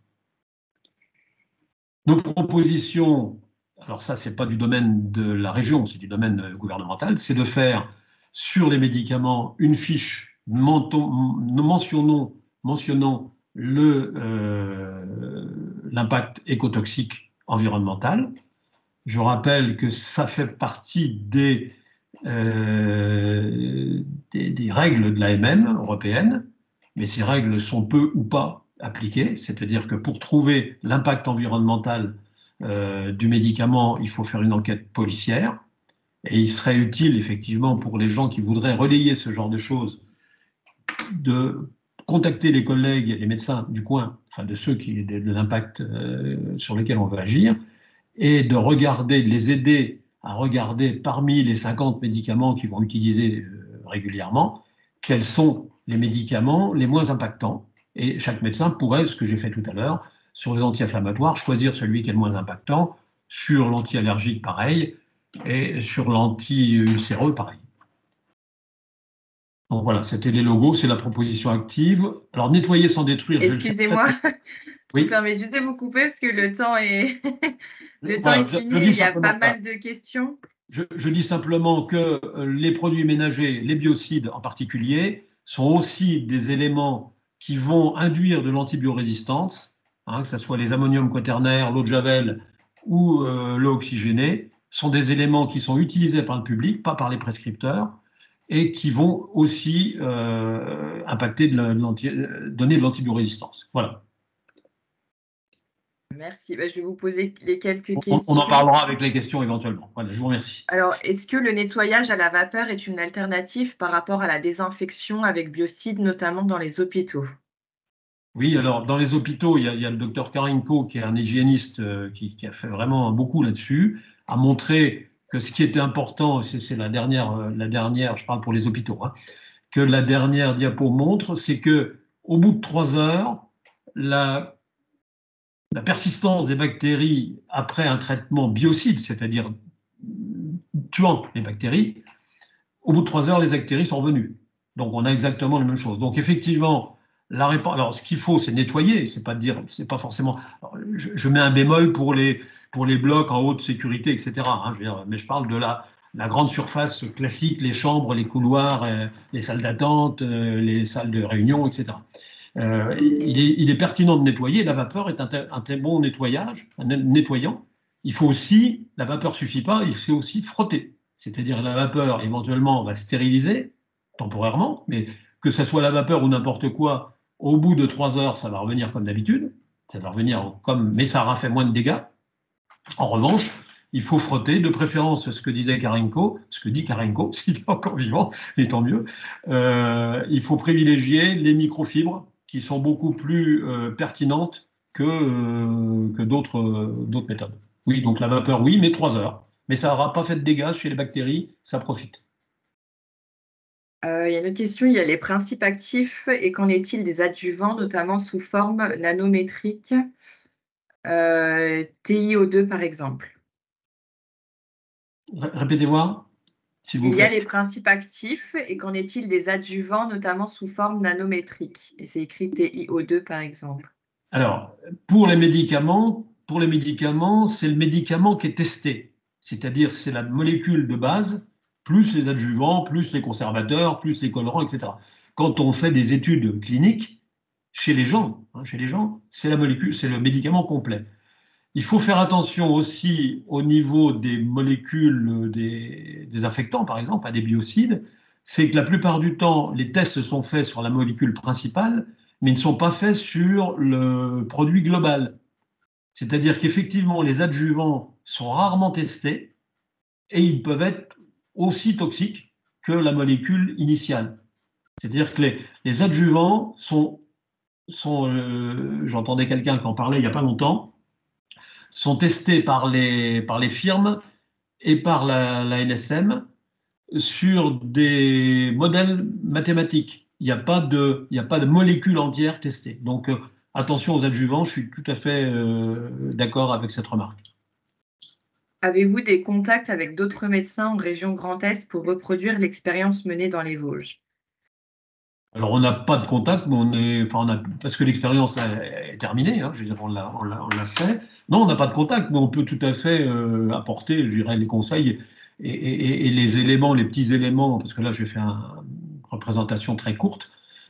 Nos propositions, alors ça, ce n'est pas du domaine de la région, c'est du domaine gouvernemental, c'est de faire sur les médicaments une fiche mentionnant l'impact écotoxique environnemental. Je rappelle que ça fait partie des règles de l'AMM européenne, mais ces règles sont peu ou pas appliquées, c'est-à-dire que pour trouver l'impact environnemental du médicament, il faut faire une enquête policière, et il serait utile effectivement pour les gens qui voudraient relayer ce genre de choses de contacter les collègues, les médecins du coin, enfin de ceux de l'impact sur lesquels on veut agir, et de les aider à regarder parmi les 50 médicaments qu'ils vont utiliser régulièrement, quels sont les médicaments les moins impactants. Et chaque médecin pourrait, ce que j'ai fait tout à l'heure, sur les anti-inflammatoires, choisir celui qui est le moins impactant, sur l'anti-allergique, pareil, et sur l'anti-ulcéreux, pareil. Donc voilà, c'était les logos, c'est la proposition active. Alors, nettoyer sans détruire... Excusez-moi, oui. je me permets juste de vous couper parce que le temps est, est fini, il y a pas mal de questions. Je dis simplement que les produits ménagers, les biocides en particulier, sont aussi des éléments qui vont induire de l'antibiorésistance, que ce soit les ammoniums quaternaires, l'eau de Javel ou l'eau oxygénée, sont des éléments qui sont utilisés par le public, pas par les prescripteurs, et qui vont aussi donner de l'antibiorésistance. Voilà. Merci. Je vais vous poser les quelques questions. On en parlera avec les questions éventuellement. Voilà, je vous remercie. Alors, est-ce que le nettoyage à la vapeur est une alternative par rapport à la désinfection avec biocides, notamment dans les hôpitaux? Oui, alors dans les hôpitaux, il y a le docteur Karinko, qui est un hygiéniste qui a fait vraiment beaucoup là-dessus, a montré que ce qui était important, c'est la dernière, je parle pour les hôpitaux, que la dernière diapo montre, c'est qu'au bout de 3 heures, la persistance des bactéries après un traitement biocide, c'est-à-dire tuant les bactéries, au bout de 3 heures, les bactéries sont revenues. Donc, on a exactement la même chose. Donc, effectivement, alors, ce qu'il faut, c'est nettoyer. C'est pas dire, c'est pas forcément. Je mets un bémol pour les blocs en haute sécurité, etc. Hein, mais je parle de la grande surface classique, les chambres, les couloirs, les salles d'attente, les salles de réunion, etc. Il est pertinent de nettoyer. La vapeur est un très bon nettoyant. Il faut aussi, la vapeur suffit pas, il faut aussi frotter. C'est-à-dire la vapeur, éventuellement, va stériliser temporairement, mais que ce soit la vapeur ou n'importe quoi, au bout de 3 heures, ça va revenir comme d'habitude. Ça va revenir mais ça aura fait moins de dégâts. En revanche, il faut frotter, de préférence ce que dit Karenko, s'il est encore vivant, et tant mieux. Il faut privilégier les microfibres qui sont beaucoup plus pertinentes que d'autres méthodes. Oui, donc la vapeur, oui, mais 3 heures. Mais ça n'aura pas fait de dégâts chez les bactéries, ça profite. Il y a une autre question, il y a les principes actifs et qu'en est-il des adjuvants, notamment sous forme nanométrique, TiO2 par exemple? Répétez-moi, s'il vous plaît. Il y a les principes actifs et qu'en est-il des adjuvants, notamment sous forme nanométrique? Et c'est écrit TiO2 par exemple. Alors, pour les médicaments, c'est le médicament qui est testé. C'est-à-dire, c'est la molécule de base, plus les adjuvants, plus les conservateurs, plus les colorants, etc. Quand on fait des études cliniques, chez les gens, c'est la molécule, c'est le médicament complet. Il faut faire attention aussi au niveau des molécules des infectants, par exemple, à des biocides. C'est que la plupart du temps, les tests sont faits sur la molécule principale, mais ne sont pas faits sur le produit global. C'est-à-dire qu'effectivement, les adjuvants sont rarement testés et ils peuvent être aussi toxiques que la molécule initiale. C'est-à-dire que les adjuvants j'entendais quelqu'un qui en parlait il n'y a pas longtemps, sont testés par les firmes et par la NSM sur des modèles mathématiques. Il n'y a pas de molécules entières testées. Donc, attention aux adjuvants, je suis tout à fait d'accord avec cette remarque. Avez-vous des contacts avec d'autres médecins en région Grand Est pour reproduire l'expérience menée dans les Vosges? Alors, on n'a pas de contact, mais parce que l'expérience est terminée, hein, je veux dire, on l'a fait. Non, on n'a pas de contact, mais on peut tout à fait apporter, je dirais, les conseils et les éléments, les petits éléments, parce que là, j'ai fait une représentation très courte,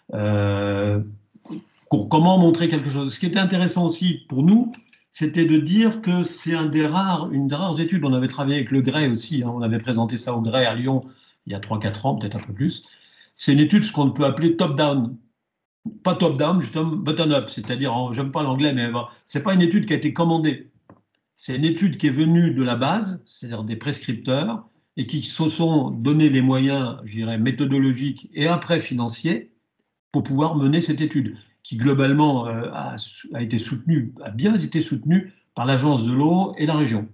pour comment montrer quelque chose. Ce qui était intéressant aussi pour nous, c'était de dire que c'est une des rares études. On avait travaillé avec le Grey aussi, hein, on avait présenté ça au Grey à Lyon il y a 3-4 ans, peut-être un peu plus. C'est une étude, ce qu'on peut appeler top-down. Pas top-down, justement bottom-up, c'est-à-dire, j'aime pas l'anglais, mais c'est pas une étude qui a été commandée. C'est une étude qui est venue de la base, c'est-à-dire des prescripteurs, et qui se sont donné les moyens, je dirais, méthodologiques et après financiers pour pouvoir mener cette étude, qui globalement a bien été soutenue par l'Agence de l'eau et la région.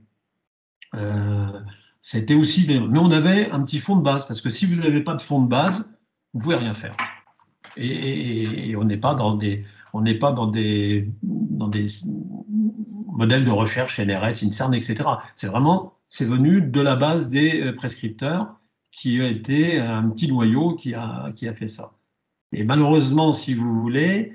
C'était aussi, mais on avait un petit fond de base, parce que si vous n'avez pas de fond de base, vous ne pouvez rien faire. Et on n'est pas dans des modèles de recherche NRS, INSERM, etc. C'est venu de la base des prescripteurs qui a été un petit noyau qui a fait ça. Et malheureusement, si vous voulez,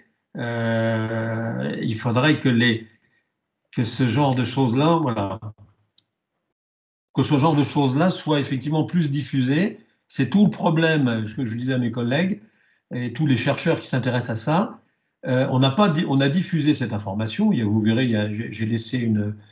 il faudrait que ce genre de choses-là, voilà, que ce genre de choses-là soit effectivement plus diffusé. C'est tout le problème, ce que je disais à mes collègues et tous les chercheurs qui s'intéressent à ça. On a diffusé cette information. Vous verrez, j'ai laissé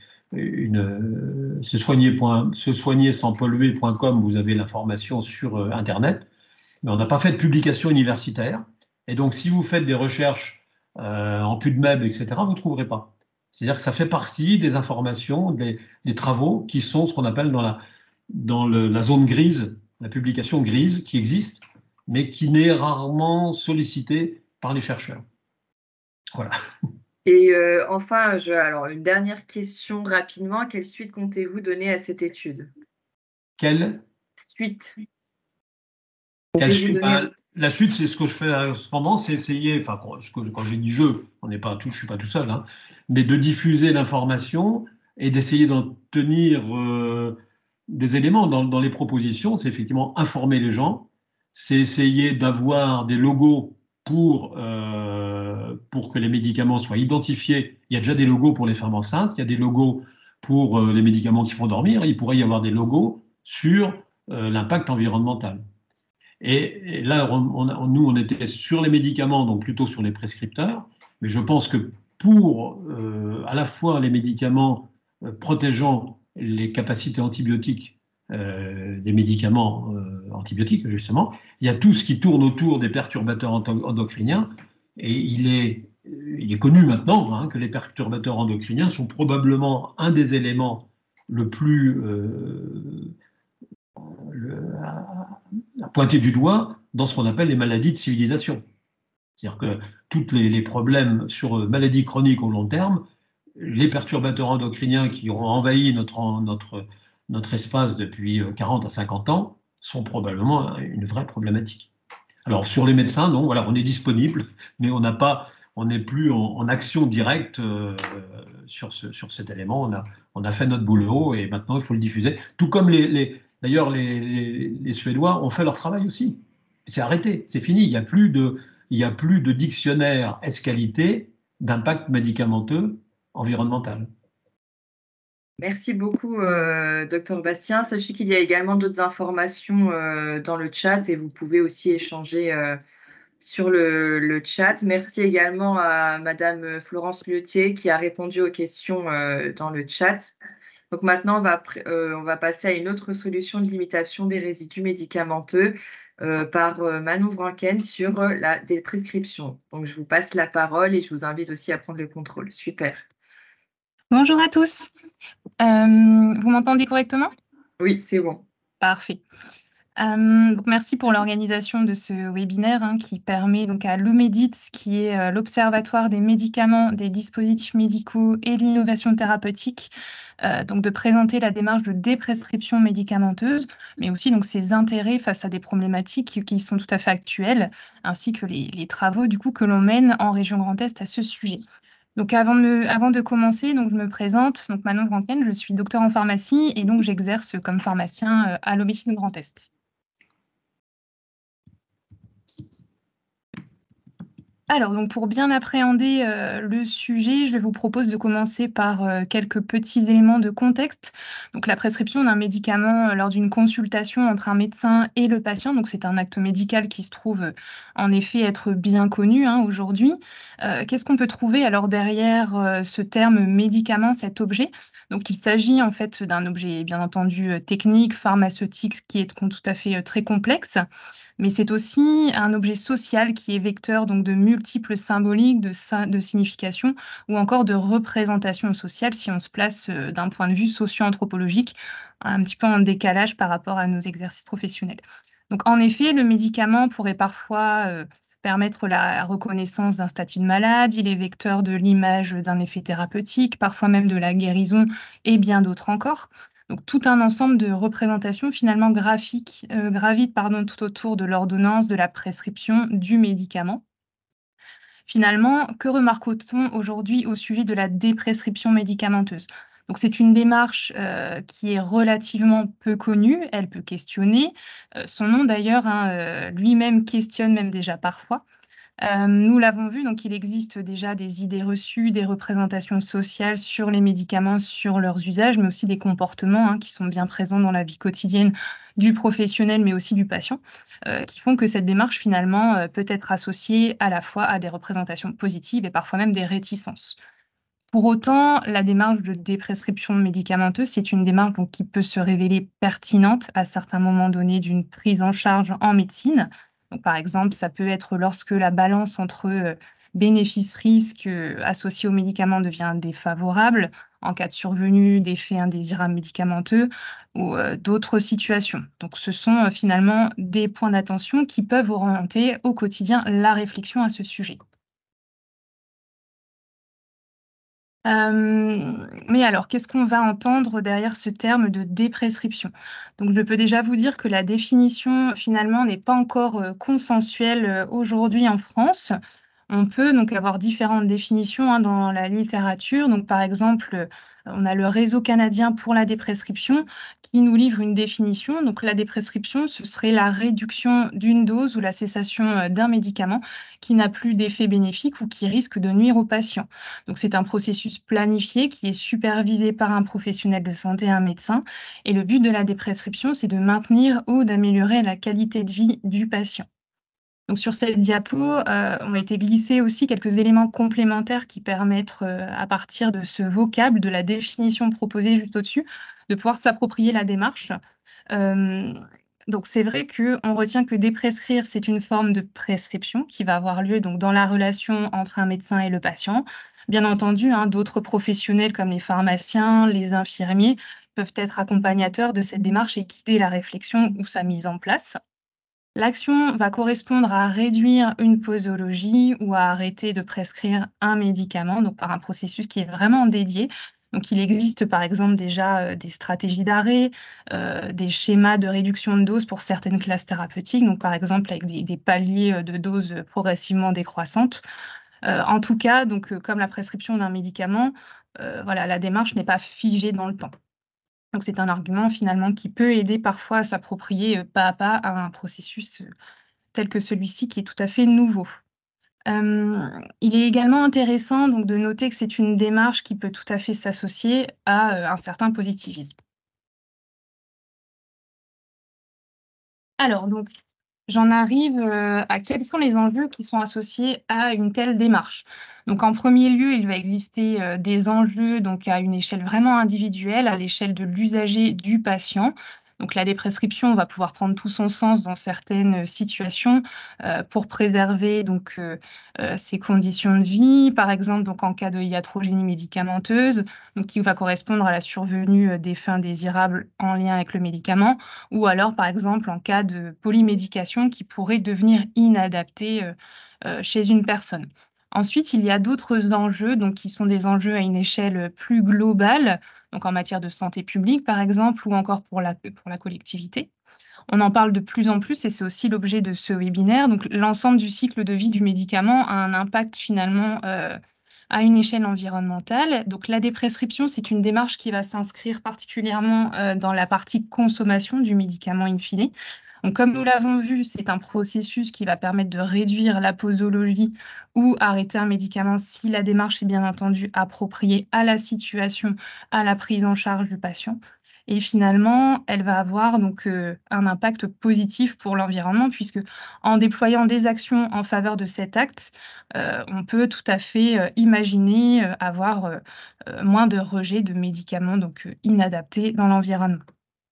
se soigner sans polluer.com. Vous avez l'information sur Internet, mais on n'a pas fait de publication universitaire. Et donc, si vous faites des recherches en PubMed, etc., vous ne trouverez pas. C'est-à-dire que ça fait partie des informations, des travaux qui sont ce qu'on appelle dans la zone grise, la publication grise qui existe, mais qui n'est rarement sollicitée par les chercheurs. Voilà. Et enfin, alors une dernière question rapidement. Quelle suite comptez-vous donner à cette étude? Quelle suite? Quelle suite La suite, c'est ce que je fais en ce moment, c'est essayer, enfin, quand j'ai dit je, je ne suis pas tout seul, hein, mais de diffuser l'information et d'essayer d'en tenir des éléments dans les propositions. C'est effectivement informer les gens, c'est essayer d'avoir des logos pour que les médicaments soient identifiés. Il y a déjà des logos pour les femmes enceintes, il y a des logos pour les médicaments qui font dormir, il pourrait y avoir des logos sur l'impact environnemental. Et là, nous, on était sur les médicaments, donc plutôt sur les prescripteurs, mais je pense que pour à la fois les médicaments protégeant les capacités antibiotiques des médicaments antibiotiques, justement, il y a tout ce qui tourne autour des perturbateurs endocriniens, et il est connu maintenant hein, que les perturbateurs endocriniens sont probablement un des éléments le plus à pointer du doigt dans ce qu'on appelle les maladies de civilisation. C'est-à-dire que tous les problèmes sur maladies chroniques au long terme, les perturbateurs endocriniens qui ont envahi notre espace depuis 40 à 50 ans sont probablement une vraie problématique. Alors sur les médecins, non, voilà, on est disponible, mais on n'est plus en action directe sur cet élément. On a fait notre boulot et maintenant il faut le diffuser. Tout comme d'ailleurs les Suédois ont fait leur travail aussi. C'est arrêté, c'est fini. Il n'y a plus de dictionnaire S-qualité d'impact médicamenteux environnemental. Merci beaucoup, Dr Bastien. Sachez qu'il y a également d'autres informations dans le chat et vous pouvez aussi échanger sur le chat. Merci également à Madame Florence Liotier qui a répondu aux questions dans le chat. Donc maintenant, on va passer à une autre solution de limitation des résidus médicamenteux par Manon Vranken sur la prescription. Donc je vous passe la parole et je vous invite aussi à prendre le contrôle. Super. Bonjour à tous. Vous m'entendez correctement? Oui, c'est bon. Parfait. Donc merci pour l'organisation de ce webinaire hein, qui permet donc à l'OMEDIT, qui est l'Observatoire des médicaments, des dispositifs médicaux et de l'innovation thérapeutique, donc de présenter la démarche de déprescription médicamenteuse, mais aussi donc ses intérêts face à des problématiques qui sont tout à fait actuelles, ainsi que les travaux du coup que l'on mène en région Grand Est à ce sujet. Donc avant de commencer, donc je me présente, donc Manon Vranken, je suis docteur en pharmacie et donc j'exerce comme pharmacien à l'OMEDIT Grand Est. Alors, donc pour bien appréhender le sujet, je vous propose de commencer par quelques petits éléments de contexte. Donc, la prescription d'un médicament lors d'une consultation entre un médecin et le patient, donc c'est un acte médical qui se trouve en effet être bien connu hein, aujourd'hui. Qu'est-ce qu'on peut trouver alors derrière ce terme médicament, cet objet? Donc, il s'agit en fait d'un objet bien entendu technique, pharmaceutique, qui est tout à fait très complexe. Mais c'est aussi un objet social qui est vecteur donc, de multiples symboliques, de significations ou encore de représentations sociales si on se place d'un point de vue socio-anthropologique, un petit peu en décalage par rapport à nos exercices professionnels. Donc en effet, le médicament pourrait parfois permettre la reconnaissance d'un statut de malade, il est vecteur de l'image d'un effet thérapeutique, parfois même de la guérison et bien d'autres encore. Donc, tout un ensemble de représentations finalement graphiques gravitent tout autour de l'ordonnance, de la prescription du médicament. Finalement, que remarque-t-on aujourd'hui au sujet de la déprescription médicamenteuse? Donc, c'est une démarche qui est relativement peu connue, elle peut questionner. Son nom d'ailleurs, hein, lui-même questionne même déjà parfois. Nous l'avons vu, donc il existe déjà des idées reçues, des représentations sociales sur les médicaments, sur leurs usages, mais aussi des comportements hein, qui sont bien présents dans la vie quotidienne du professionnel, mais aussi du patient, qui font que cette démarche finalement peut être associée à la fois à des représentations positives et parfois même des réticences. Pour autant, la démarche de déprescription médicamenteuse, c'est une démarche donc, qui peut se révéler pertinente à certains moments donnés d'une prise en charge en médecine. Donc, par exemple, ça peut être lorsque la balance entre bénéfices-risques associés aux médicaments devient défavorable, en cas de survenue d'effets indésirables médicamenteux ou d'autres situations. Donc, ce sont finalement des points d'attention qui peuvent orienter au quotidien la réflexion à ce sujet. Mais alors, qu'est-ce qu'on va entendre derrière ce terme de déprescription? Donc, je peux déjà vous dire que la définition, finalement, n'est pas encore consensuelle aujourd'hui en France. On peut donc avoir différentes définitions hein, dans la littérature. Donc, par exemple, on a le Réseau canadien pour la déprescription qui nous livre une définition. Donc, la déprescription, ce serait la réduction d'une dose ou la cessation d'un médicament qui n'a plus d'effet bénéfique ou qui risque de nuire au patient. Donc, c'est un processus planifié qui est supervisé par un professionnel de santé, un médecin. Et le but de la déprescription, c'est de maintenir ou d'améliorer la qualité de vie du patient. Donc sur cette diapo, ont été glissés aussi quelques éléments complémentaires qui permettent, à partir de ce vocable, de la définition proposée juste au-dessus, de pouvoir s'approprier la démarche. Donc c'est vrai qu'on retient que déprescrire, c'est une forme de prescription qui va avoir lieu donc dans la relation entre un médecin et le patient. Bien entendu, hein, d'autres professionnels comme les pharmaciens, les infirmiers peuvent être accompagnateurs de cette démarche et guider la réflexion ou sa mise en place. L'action va correspondre à réduire une posologie ou à arrêter de prescrire un médicament, donc par un processus qui est vraiment dédié. Donc il existe par exemple déjà des stratégies d'arrêt, des schémas de réduction de dose pour certaines classes thérapeutiques, donc par exemple avec des paliers de doses progressivement décroissantes. En tout cas, donc comme la prescription d'un médicament, voilà, la démarche n'est pas figée dans le temps. Donc c'est un argument finalement qui peut aider parfois à s'approprier, pas à pas à un processus, tel que celui-ci qui est tout à fait nouveau. Il est également intéressant donc de noter que c'est une démarche qui peut tout à fait s'associer à, un certain positivisme. Alors donc, j'en arrive, à quels sont les enjeux qui sont associés à une telle démarche? Donc en premier lieu, il va exister, des enjeux donc à une échelle vraiment individuelle, à l'échelle de l'usager, du patient. Donc la déprescription va pouvoir prendre tout son sens dans certaines, situations, pour préserver donc, ses conditions de vie. Par exemple, donc en cas de iatrogénie médicamenteuse, donc qui va correspondre à la survenue, des fins désirables en lien avec le médicament ou alors, par exemple, en cas de polymédication qui pourrait devenir inadaptée, chez une personne. Ensuite, il y a d'autres enjeux, donc qui sont des enjeux à une échelle, plus globale, donc en matière de santé publique, par exemple, ou encore pour la collectivité. On en parle de plus en plus et c'est aussi l'objet de ce webinaire. Donc l'ensemble du cycle de vie du médicament a un impact finalement, à une échelle environnementale. Donc la déprescription, c'est une démarche qui va s'inscrire particulièrement, dans la partie consommation du médicament in fine. Donc comme nous l'avons vu, c'est un processus qui va permettre de réduire la posologie ou arrêter un médicament si la démarche est bien entendu appropriée à la situation, à la prise en charge du patient. Et finalement, elle va avoir donc, un impact positif pour l'environnement puisque en déployant des actions en faveur de cet acte, on peut tout à fait, imaginer, avoir, moins de rejets de médicaments donc, inadaptés dans l'environnement.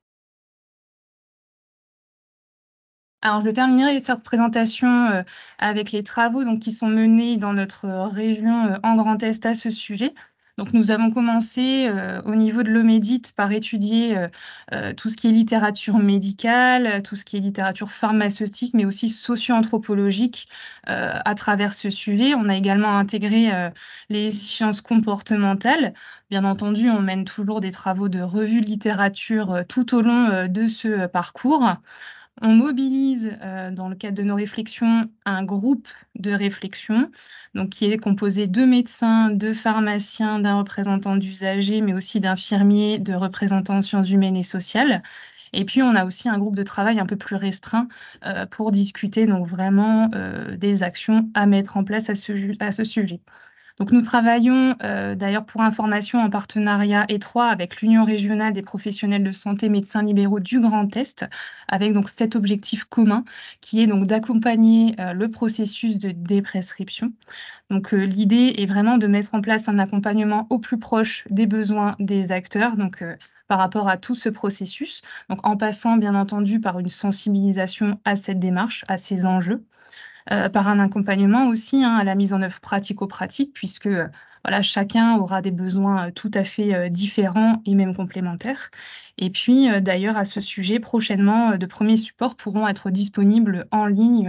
Alors je terminerai cette présentation, avec les travaux donc qui sont menés dans notre, région, en Grand Est à ce sujet. Donc nous avons commencé, au niveau de l'OMEDIT par étudier, tout ce qui est littérature médicale, tout ce qui est littérature pharmaceutique, mais aussi socio-anthropologique, à travers ce sujet. On a également intégré, les sciences comportementales. Bien entendu, on mène toujours des travaux de revue de littérature, tout au long, de ce, parcours. On mobilise, dans le cadre de nos réflexions, un groupe de réflexion, donc qui est composé de médecins, de pharmaciens, d'un représentant d'usagers, mais aussi d'infirmiers, de représentants en sciences humaines et sociales. Et puis, on a aussi un groupe de travail un peu plus restreint, pour discuter donc vraiment, des actions à mettre en place à ce sujet. Donc nous travaillons, d'ailleurs pour information en partenariat étroit avec l'Union régionale des professionnels de santé médecins libéraux du Grand Est, avec donc cet objectif commun qui est donc d'accompagner, le processus de déprescription. Donc, l'idée est vraiment de mettre en place un accompagnement au plus proche des besoins des acteurs, donc, par rapport à tout ce processus. Donc en passant bien entendu par une sensibilisation à cette démarche, à ces enjeux. Par un accompagnement aussi, hein, à la mise en œuvre pratico-pratique puisque, voilà, chacun aura des besoins, tout à fait, différents et même complémentaires. Et puis, d'ailleurs à ce sujet prochainement, de premiers supports pourront être disponibles en ligne,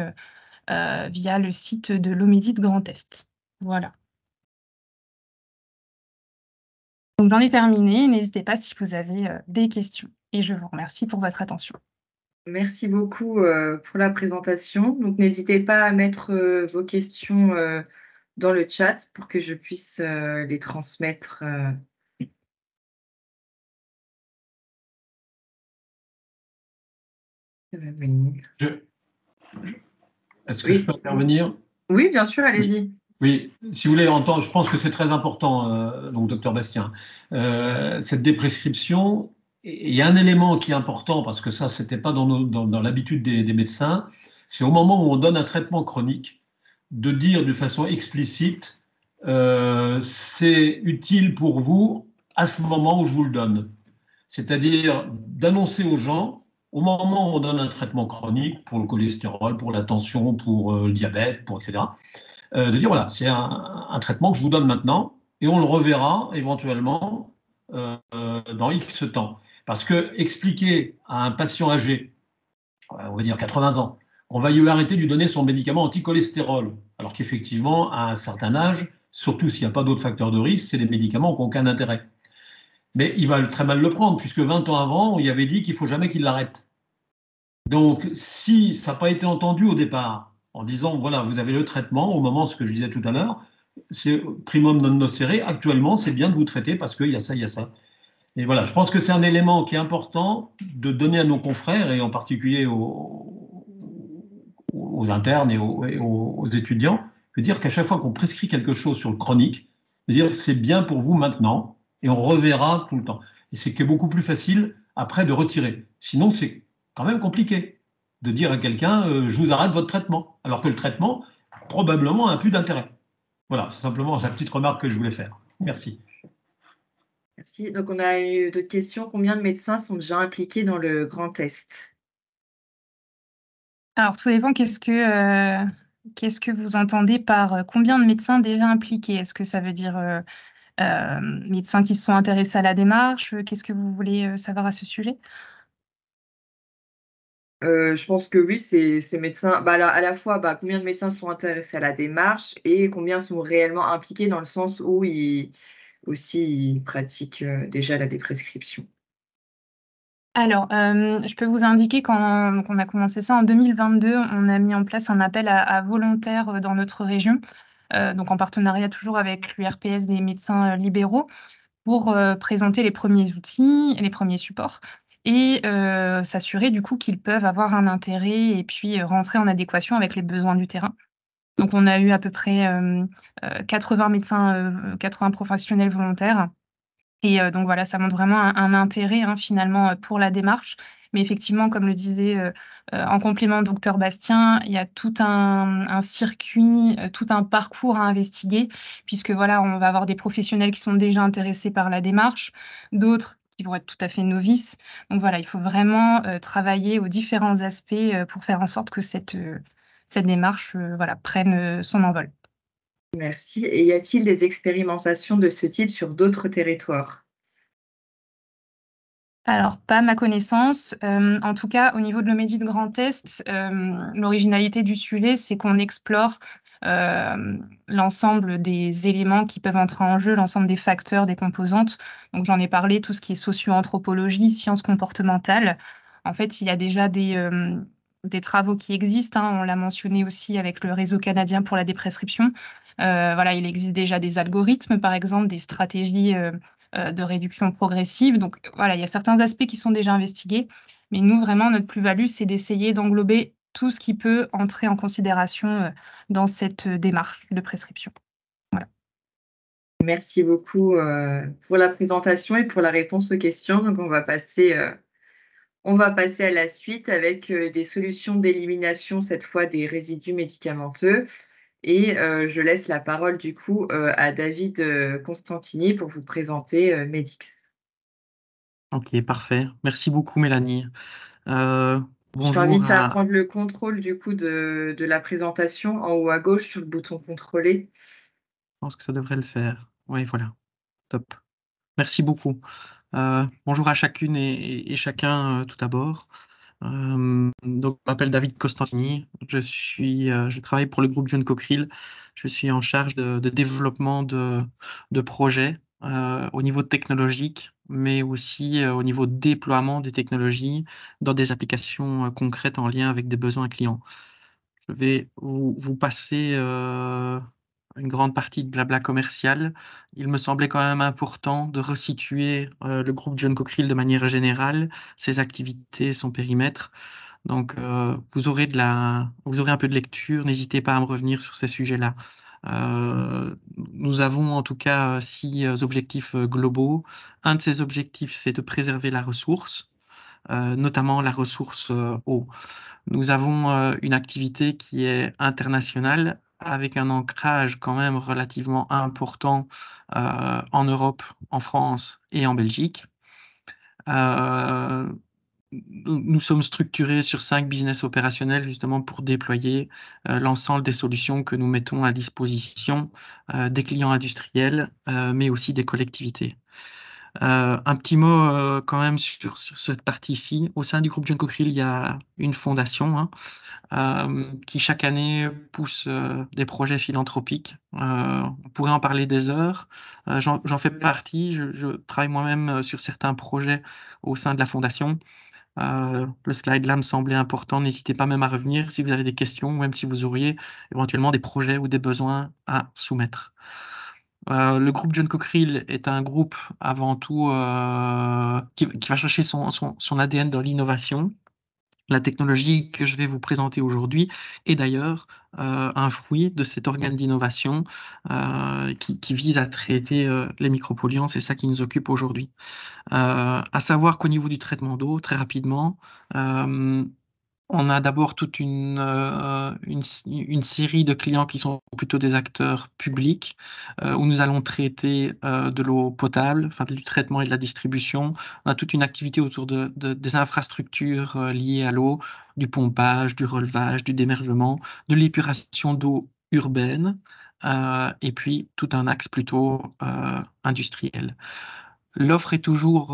via le site de l'OMEDIT Grand Est. Voilà. Donc, j'en ai terminé. N'hésitez pas si vous avez des questions. Et je vous remercie pour votre attention. Merci beaucoup pour la présentation. Donc, n'hésitez pas à mettre vos questions dans le chat pour que je puisse les transmettre. Ça va venir. Est-ce que je peux intervenir? Oui, bien sûr, allez-y. Oui, si vous voulez entendre, je pense que c'est très important, donc docteur Bastien, cette déprescription. Il y a un élément qui est important, parce que ça, ce n'était pas dans l'habitude des médecins, c'est au moment où on donne un traitement chronique, de dire de façon explicite, c'est utile pour vous à ce moment où je vous le donne. C'est-à-dire d'annoncer aux gens, au moment où on donne un traitement chronique pour le cholestérol, pour la tension, pour le diabète, etc., de dire voilà, c'est un traitement que je vous donne maintenant et on le reverra éventuellement dans X temps. Parce que expliquer à un patient âgé, on va dire 80 ans, qu'on va lui arrêter de lui donner son médicament anti-cholestérol, alors qu'effectivement, à un certain âge, surtout s'il n'y a pas d'autres facteurs de risque, c'est des médicaments qui n'ont aucun intérêt. Mais il va très mal le prendre, puisque 20 ans avant, on lui avait dit qu'il ne faut jamais qu'il l'arrête. Donc, si ça n'a pas été entendu au départ, en disant, voilà, vous avez le traitement, au moment, ce que je disais tout à l'heure, c'est primum non nocere, actuellement, c'est bien de vous traiter parce qu'il y a ça, il y a ça. Et voilà, je pense que c'est un élément qui est important de donner à nos confrères, et en particulier aux internes et aux étudiants, de dire qu'à chaque fois qu'on prescrit quelque chose sur le chronique, de dire que c'est bien pour vous maintenant, et on reverra tout le temps. Et c'est que beaucoup plus facile après de retirer. Sinon, c'est quand même compliqué de dire à quelqu'un je vous arrête votre traitement, alors que le traitement probablement a plus d'intérêt. Voilà, c'est simplement la petite remarque que je voulais faire. Merci. Merci. Donc, on a eu d'autres questions. Combien de médecins sont déjà impliqués dans le grand test? Alors, tout dépend, qu'est-ce que vous entendez par combien de médecins déjà impliqués? Est-ce que ça veut dire médecins qui se sont intéressés à la démarche? Qu'est-ce que vous voulez savoir à ce sujet? Je pense que oui, ces médecins, bah, à la fois, bah, combien de médecins sont intéressés à la démarche et combien sont réellement impliqués dans le sens où ils pratiquent déjà la déprescription. Alors, je peux vous indiquer qu'on a commencé ça en 2022, on a mis en place un appel à volontaires dans notre région, donc en partenariat toujours avec l'URPS des médecins libéraux, pour présenter les premiers outils, les premiers supports et s'assurer du coup qu'ils peuvent avoir un intérêt et puis rentrer en adéquation avec les besoins du terrain. Donc on a eu à peu près 80 médecins, 80 professionnels volontaires. Et donc voilà, ça montre vraiment un intérêt, hein, finalement, pour la démarche. Mais effectivement, comme le disait, en complément docteur Bastien, il y a tout un circuit, tout un parcours à investiguer puisque voilà, on va avoir des professionnels qui sont déjà intéressés par la démarche, d'autres qui vont être tout à fait novices. Donc voilà, il faut vraiment, travailler aux différents aspects, pour faire en sorte que cette démarche, voilà, prenne, son envol. Merci. Et y a-t-il des expérimentations de ce type sur d'autres territoires? Alors, pas à ma connaissance. En tout cas, au niveau de l'Omédie de Grand Est, l'originalité du sujet, c'est qu'on explore l'ensemble des éléments qui peuvent entrer en jeu, l'ensemble des facteurs, des composantes. Donc, j'en ai parlé, tout ce qui est socio-anthropologie, sciences comportementales. En fait, il y a déjà des travaux qui existent, hein. On l'a mentionné aussi avec le réseau canadien pour la déprescription. Voilà, il existe déjà des algorithmes, par exemple, des stratégies de réduction progressive. Donc voilà, il y a certains aspects qui sont déjà investigués, mais nous, vraiment, notre plus-value, c'est d'essayer d'englober tout ce qui peut entrer en considération dans cette démarche de prescription. Voilà. Merci beaucoup pour la présentation et pour la réponse aux questions. Donc, on va passer à la suite avec des solutions d'élimination, cette fois des résidus médicamenteux. Et je laisse la parole du coup à David Constantini pour vous présenter Medix. Ok, parfait. Merci beaucoup, Mélanie. Je Bonjour t'invite à à... prendre le contrôle du coup de la présentation en haut à gauche sur le bouton contrôler. Je pense que ça devrait le faire. Oui, voilà. Top. Merci beaucoup. Bonjour à chacune et chacun tout d'abord. Donc, je m'appelle David Costantini. Je travaille pour le groupe John Cockerill. Je suis en charge de développement de projets au niveau technologique, mais aussi au niveau de déploiement des technologies dans des applications concrètes en lien avec des besoins clients. Je vais vous passer une grande partie de blabla commercial. Il me semblait quand même important de resituer le groupe John Cockerill de manière générale, ses activités, son périmètre. Donc, vous aurez un peu de lecture. N'hésitez pas à me revenir sur ces sujets-là. Nous avons en tout cas 6 objectifs globaux. Un de ces objectifs, c'est de préserver la ressource, notamment la ressource eau. Nous avons une activité qui est internationale avec un ancrage quand même relativement important en Europe, en France et en Belgique. Nous sommes structurés sur 5 business opérationnels justement pour déployer l'ensemble des solutions que nous mettons à disposition des clients industriels, mais aussi des collectivités. Un petit mot quand même sur cette partie-ci. Au sein du groupe John Cockerill, il y a une fondation qui chaque année pousse des projets philanthropiques. On pourrait en parler des heures. J'en fais partie. Je travaille moi-même sur certains projets au sein de la fondation. Le slide là me semblait important. N'hésitez pas même à revenir si vous avez des questions, ou même si vous auriez éventuellement des projets ou des besoins à soumettre. Le groupe John Cockerill est un groupe avant tout qui va chercher son ADN dans l'innovation. La technologie que je vais vous présenter aujourd'hui est d'ailleurs un fruit de cet organe d'innovation qui vise à traiter les micropolluants. C'est ça qui nous occupe aujourd'hui. À savoir qu'au niveau du traitement d'eau, très rapidement, on a d'abord toute une série de clients qui sont plutôt des acteurs publics, où nous allons traiter de l'eau potable, enfin du traitement et de la distribution. On a toute une activité autour des infrastructures liées à l'eau, du pompage, du relevage, du démergement, de l'épuration d'eau urbaine, et puis tout un axe plutôt industriel. L'offre est toujours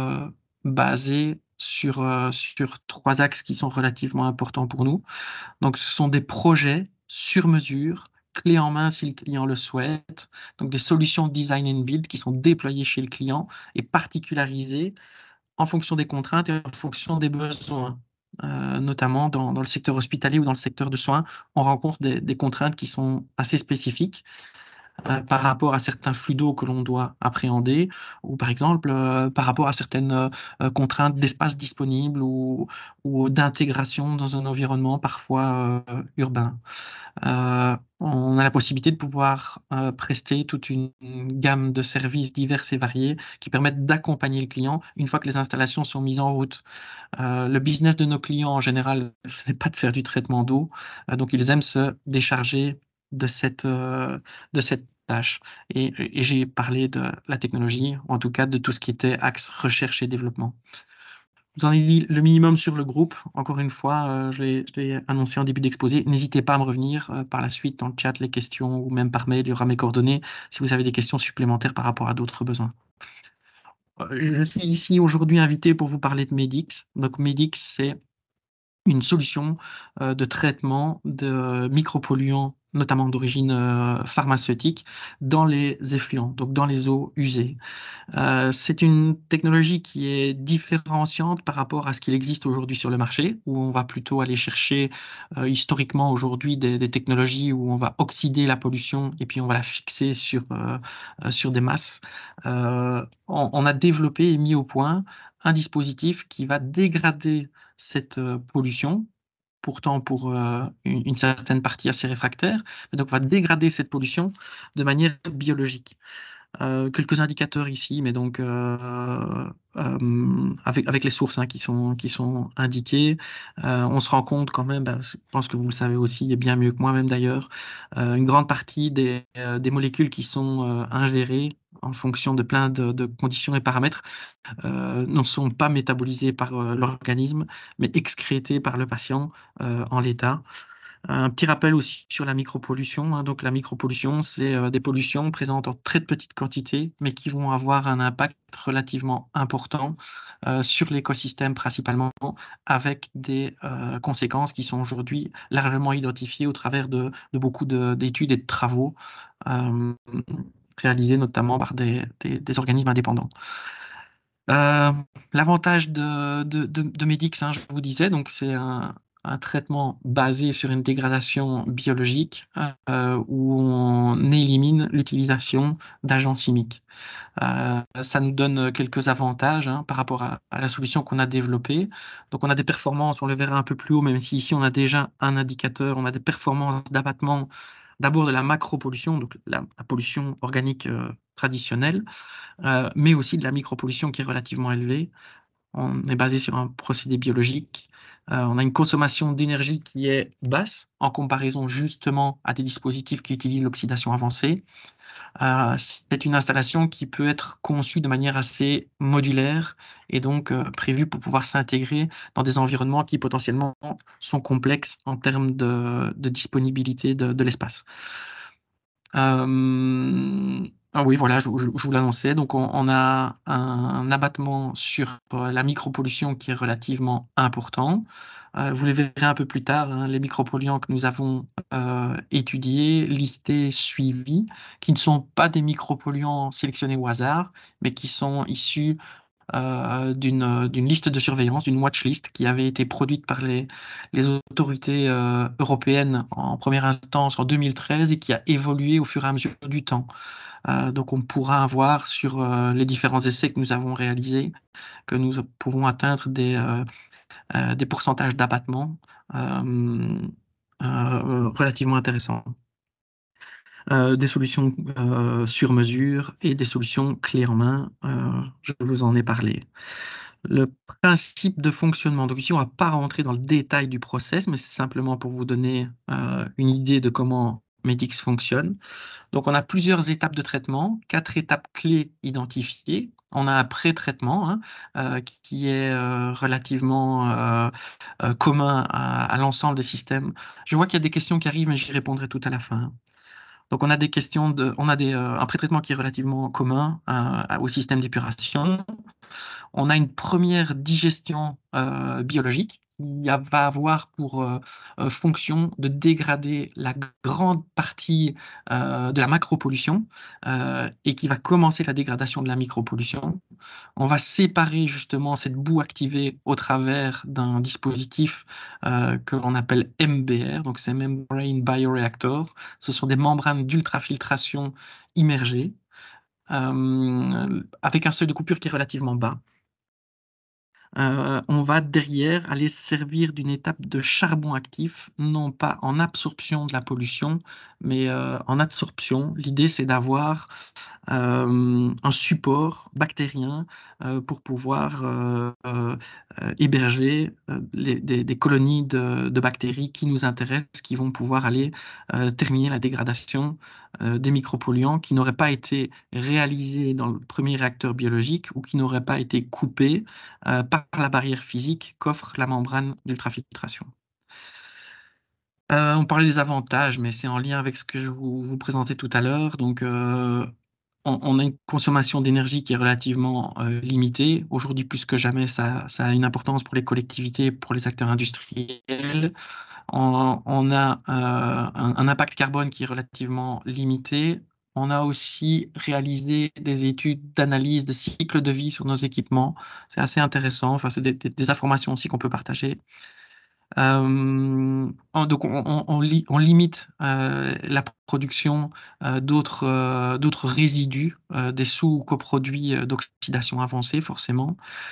basée sur 3 axes qui sont relativement importants pour nous. Donc, ce sont des projets sur mesure, clés en main si le client le souhaite. Donc, des solutions design and build qui sont déployées chez le client et particularisées en fonction des contraintes et en fonction des besoins. Notamment dans le secteur hospitalier ou dans le secteur de soins, on rencontre des contraintes qui sont assez spécifiques par rapport à certains flux d'eau que l'on doit appréhender, ou par exemple par rapport à certaines contraintes d'espace disponible ou d'intégration dans un environnement parfois urbain. On a la possibilité de pouvoir prester toute une gamme de services divers et variés qui permettent d'accompagner le client une fois que les installations sont mises en route. Le business de nos clients en général, ce n'est pas de faire du traitement d'eau, donc ils aiment se décharger de cette tâche. Et j'ai parlé de la technologie, ou en tout cas de tout ce qui était axe recherche et développement. Vous en avez mis le minimum sur le groupe. Encore une fois, je l'ai annoncé en début d'exposé. N'hésitez pas à me revenir par la suite dans le chat, les questions, ou même par mail, il y aura mes coordonnées si vous avez des questions supplémentaires par rapport à d'autres besoins. Je suis ici aujourd'hui invité pour vous parler de Medix. Donc Medix, c'est une solution de traitement de micropolluants, notamment d'origine pharmaceutique, dans les effluents, donc dans les eaux usées. C'est une technologie qui est différenciante par rapport à ce qu'il existe aujourd'hui sur le marché, où on va plutôt aller chercher historiquement aujourd'hui des technologies où on va oxyder la pollution et puis on va la fixer sur des masses. On a développé et mis au point un dispositif qui va dégrader cette pollution, pourtant pour une certaine partie assez réfractaire, mais donc on va dégrader cette pollution de manière biologique. Quelques indicateurs ici, mais donc avec les sources qui sont indiquées, on se rend compte quand même, je pense que vous le savez aussi, et bien mieux que moi-même d'ailleurs, une grande partie des molécules qui sont ingérées en fonction de plein de conditions et paramètres ne sont pas métabolisées par l'organisme, mais excrétées par le patient en l'état. Un petit rappel aussi sur la micropollution. Donc la micropollution, c'est des pollutions présentes en très petite quantité, mais qui vont avoir un impact relativement important sur l'écosystème principalement, avec des conséquences qui sont aujourd'hui largement identifiées au travers de beaucoup d'études et de travaux. réalisés notamment par des organismes indépendants. L'avantage de Medix, je vous disais, donc c'est un traitement basé sur une dégradation biologique où on élimine l'utilisation d'agents chimiques. Ça nous donne quelques avantages par rapport à la solution qu'on a développée. Donc on a des performances, on le verra un peu plus haut, même si ici on a déjà un indicateur, on a des performances d'abattement d'abord de la macropollution, donc la pollution organique traditionnelle, mais aussi de la micropollution qui est relativement élevée. On est basé sur un procédé biologique. On a une consommation d'énergie qui est basse en comparaison justement à des dispositifs qui utilisent l'oxydation avancée. C'est une installation qui peut être conçue de manière assez modulaire et donc prévue pour pouvoir s'intégrer dans des environnements qui potentiellement sont complexes en termes de disponibilité de l'espace. Oui, voilà, je vous l'annonçais. Donc, on a un abattement sur la micropollution qui est relativement important. Vous les verrez un peu plus tard, les micropolluants que nous avons étudiés, listés, suivis, qui ne sont pas des micropolluants sélectionnés au hasard, mais qui sont issus d'une liste de surveillance, d'une watchlist qui avait été produite par les autorités européennes en première instance en 2013 et qui a évolué au fur et à mesure du temps. Donc on pourra avoir sur les différents essais que nous avons réalisés que nous pouvons atteindre des pourcentages d'abattement relativement intéressants. Des solutions sur mesure et des solutions clés en main. Je vous en ai parlé. Le principe de fonctionnement. Donc ici, on ne va pas rentrer dans le détail du process, mais c'est simplement pour vous donner une idée de comment Medix fonctionne. Donc on a plusieurs étapes de traitement, 4 étapes clés identifiées. On a un pré-traitement qui est relativement commun à l'ensemble des systèmes. Je vois qu'il y a des questions qui arrivent, mais j'y répondrai tout à la fin. Donc, on a des questions un pré-traitement qui est relativement commun au système d'épuration. On a une première digestion biologique qui va avoir pour fonction de dégrader la grande partie de la macropollution et qui va commencer la dégradation de la micropollution. On va séparer justement cette boue activée au travers d'un dispositif que l'on appelle MBR, donc c'est Membrane Bioreactor. Ce sont des membranes d'ultrafiltration immergées avec un seuil de coupure qui est relativement bas. On va derrière aller servir d'une étape de charbon actif, non pas en absorption de la pollution, mais en adsorption. L'idée, c'est d'avoir un support bactérien pour pouvoir héberger des colonies de bactéries qui nous intéressent, qui vont pouvoir aller terminer la dégradation des micropolluants qui n'auraient pas été réalisés dans le premier réacteur biologique ou qui n'auraient pas été coupés par la barrière physique qu'offre la membrane d'ultrafiltration. On parlait des avantages, mais c'est en lien avec ce que je vous présentais tout à l'heure. Donc, on a une consommation d'énergie qui est relativement limitée. Aujourd'hui, plus que jamais, ça a une importance pour les collectivités, pour les acteurs industriels. On a un impact carbone qui est relativement limité. On a aussi réalisé des études d'analyse de cycle de vie sur nos équipements. C'est assez intéressant. Enfin, c'est des informations aussi qu'on peut partager. Donc on limite la production d'autres résidus, des sous-coproduits d'oxydation avancée, forcément.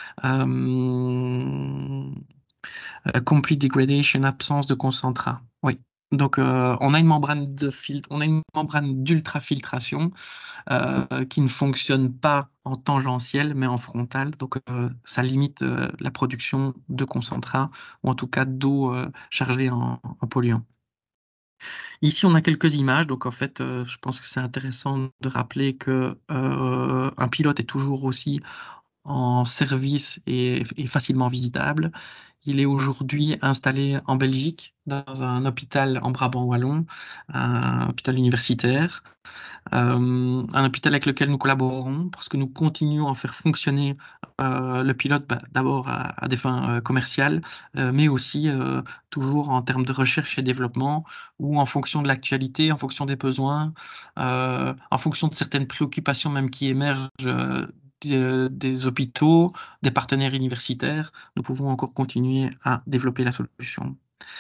Complete degradation, absence de concentrat. Oui. Donc, on a une membrane d'ultrafiltration qui ne fonctionne pas en tangentiel, mais en frontal. Donc, ça limite la production de concentrat, ou en tout cas d'eau chargée en polluants. Ici, on a quelques images. Donc, en fait, je pense que c'est intéressant de rappeler qu'un pilote est toujours aussi en service et facilement visitable. il est aujourd'hui installé en Belgique, dans un hôpital en Brabant wallon, un hôpital universitaire, un hôpital avec lequel nous collaborons parce que nous continuons à faire fonctionner le pilote d'abord à des fins commerciales, mais aussi toujours en termes de recherche et développement, ou en fonction de l'actualité, en fonction des besoins, en fonction de certaines préoccupations même qui émergent des hôpitaux, des partenaires universitaires, nous pouvons encore continuer à développer la solution.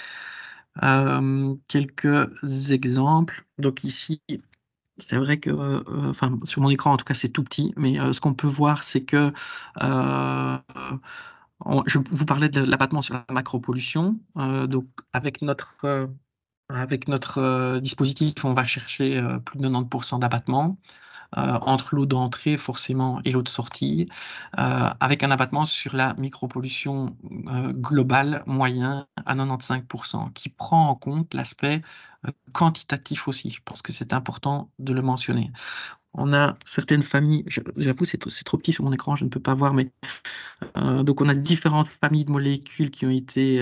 Quelques exemples. Donc ici, c'est vrai que, enfin, sur mon écran, en tout cas, c'est tout petit, mais ce qu'on peut voir, c'est que je vous parlais de l'abattement sur la macropollution. Donc, avec notre dispositif, on va chercher plus de 90% d'abattement. Entre l'eau d'entrée forcément et l'eau de sortie, avec un abattement sur la micropollution globale moyen à 95%, qui prend en compte l'aspect quantitatif aussi. Je pense que c'est important de le mentionner. On a certaines familles, j'avoue c'est trop petit sur mon écran, je ne peux pas voir, mais donc on a différentes familles de molécules qui ont été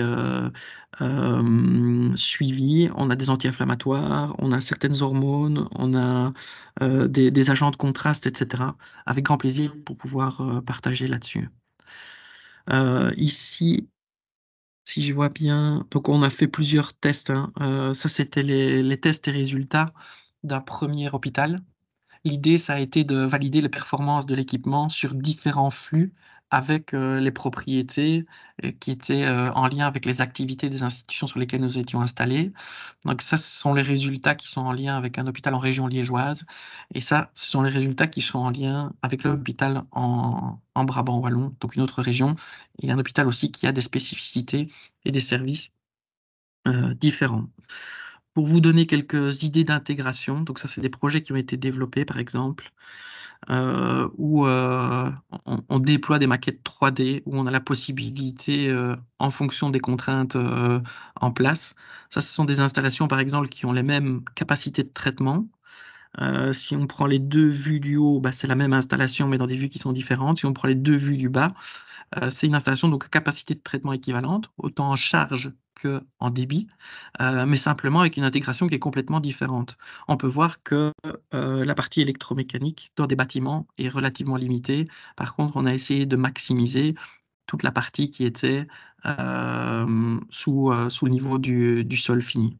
suivies. On a des anti-inflammatoires, on a certaines hormones, on a des agents de contraste, etc. Avec grand plaisir pour pouvoir partager là-dessus. Ici, si je vois bien, donc on a fait plusieurs tests, hein. Ça, c'était les tests et résultats d'un premier hôpital. L'idée, ça a été de valider les performances de l'équipement sur différents flux avec les propriétés qui étaient en lien avec les activités des institutions sur lesquelles nous étions installés. Donc ça, ce sont les résultats qui sont en lien avec un hôpital en région liégeoise. Et ça, ce sont les résultats qui sont en lien avec l'hôpital en Brabant wallon, donc une autre région, et un hôpital aussi qui a des spécificités et des services différents. Pour vous donner quelques idées d'intégration, donc ça, c'est des projets qui ont été développés, par exemple, où on déploie des maquettes 3D, où on a la possibilité, en fonction des contraintes en place. Ça, ce sont des installations, par exemple, qui ont les mêmes capacités de traitement. Si on prend les deux vues du haut, c'est la même installation, mais dans des vues qui sont différentes. Si on prend les deux vues du bas, c'est une installation donc capacité de traitement équivalente, autant en charge qu'en débit, mais simplement avec une intégration qui est complètement différente. On peut voir que la partie électromécanique dans des bâtiments est relativement limitée. Par contre, on a essayé de maximiser toute la partie qui était sous le niveau du sol fini.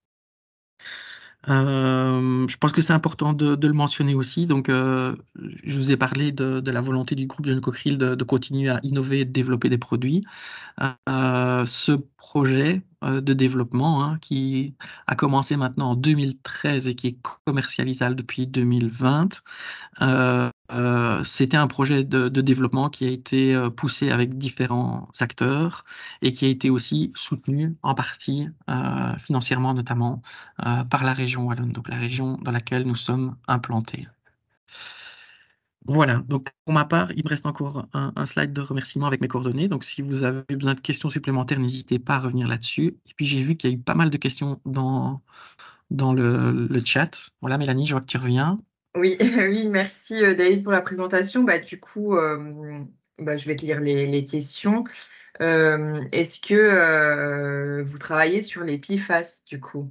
Je pense que c'est important de le mentionner aussi. Donc, je vous ai parlé de la volonté du groupe John Cockerill de continuer à innover et de développer des produits. Ce projet de développement, hein, qui a commencé maintenant en 2013 et qui est commercialisable depuis 2020, c'était un projet de développement qui a été poussé avec différents acteurs et qui a été aussi soutenu en partie financièrement notamment par la région wallonne, donc la région dans laquelle nous sommes implantés. Voilà, donc pour ma part, il me reste encore un slide de remerciement avec mes coordonnées. Donc si vous avez besoin de questions supplémentaires, n'hésitez pas à revenir là-dessus. Et puis j'ai vu qu'il y a eu pas mal de questions dans le chat. Voilà, Mélanie, je vois que tu reviens. Oui, oui, merci David pour la présentation. Du coup, je vais te lire les questions. Est-ce que vous travaillez sur les PFAS du coup?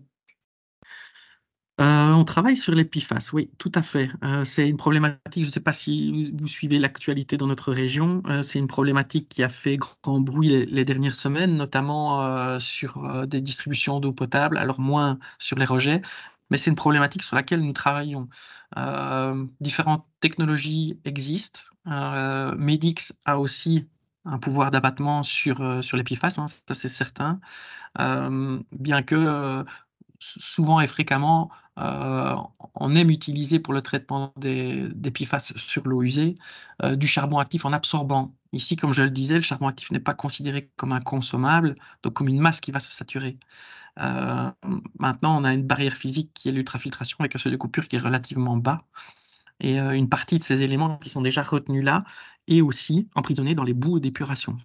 On travaille sur les PFAS, oui, tout à fait. C'est une problématique, je ne sais pas si vous suivez l'actualité dans notre région, c'est une problématique qui a fait grand bruit les dernières semaines, notamment sur des distributions d'eau potable, alors moins sur les rejets, mais c'est une problématique sur laquelle nous travaillons. Différentes technologies existent. Medix a aussi un pouvoir d'abattement sur les PFAS, hein, ça c'est certain, bien que souvent et fréquemment, on aime utiliser pour le traitement des PFAS sur l'eau usée du charbon actif en absorbant. Ici, comme je le disais, le charbon actif n'est pas considéré comme un consommable, donc comme une masse qui va se saturer. Maintenant, on a une barrière physique qui est l'ultrafiltration avec un seuil de coupure qui est relativement bas. Et une partie de ces éléments qui sont déjà retenus là est aussi emprisonnée dans les boues d'épuration.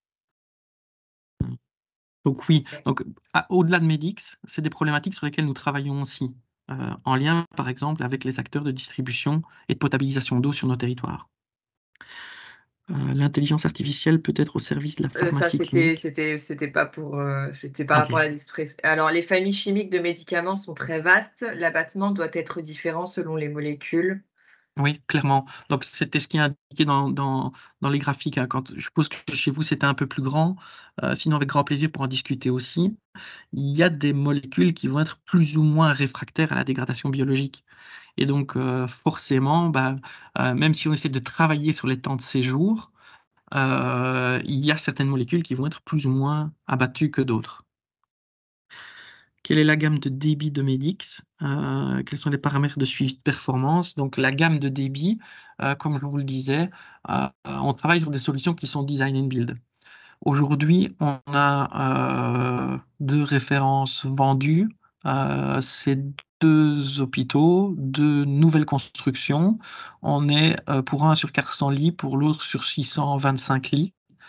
Donc oui, donc au-delà de Medix, c'est des problématiques sur lesquelles nous travaillons aussi, en lien par exemple avec les acteurs de distribution et de potabilisation d'eau sur nos territoires. L'intelligence artificielle peut être au service de la Ça, pharmacie clinique. c'était pas pour, c'était par Ok. rapport à la dispress alors les familles chimiques de médicaments sont très vastes. L'abattement doit être différent selon les molécules. Oui, clairement. Donc, c'était ce qui est indiqué dans les graphiques, hein. Je suppose que chez vous, c'était un peu plus grand. Sinon, avec grand plaisir pour en discuter aussi. Il y a des molécules qui vont être plus ou moins réfractaires à la dégradation biologique. Et donc, forcément, même si on essaie de travailler sur les temps de séjour, il y a certaines molécules qui vont être plus ou moins abattues que d'autres. Quelle est la gamme de débit de Medix? Quels sont les paramètres de suivi de performance? Donc, la gamme de débit, comme je vous le disais, on travaille sur des solutions qui sont design and build. Aujourd'hui, on a 2 références vendues. C'est 2 hôpitaux, 2 nouvelles constructions. On est pour un sur 400 lits, pour l'autre sur 625 lits.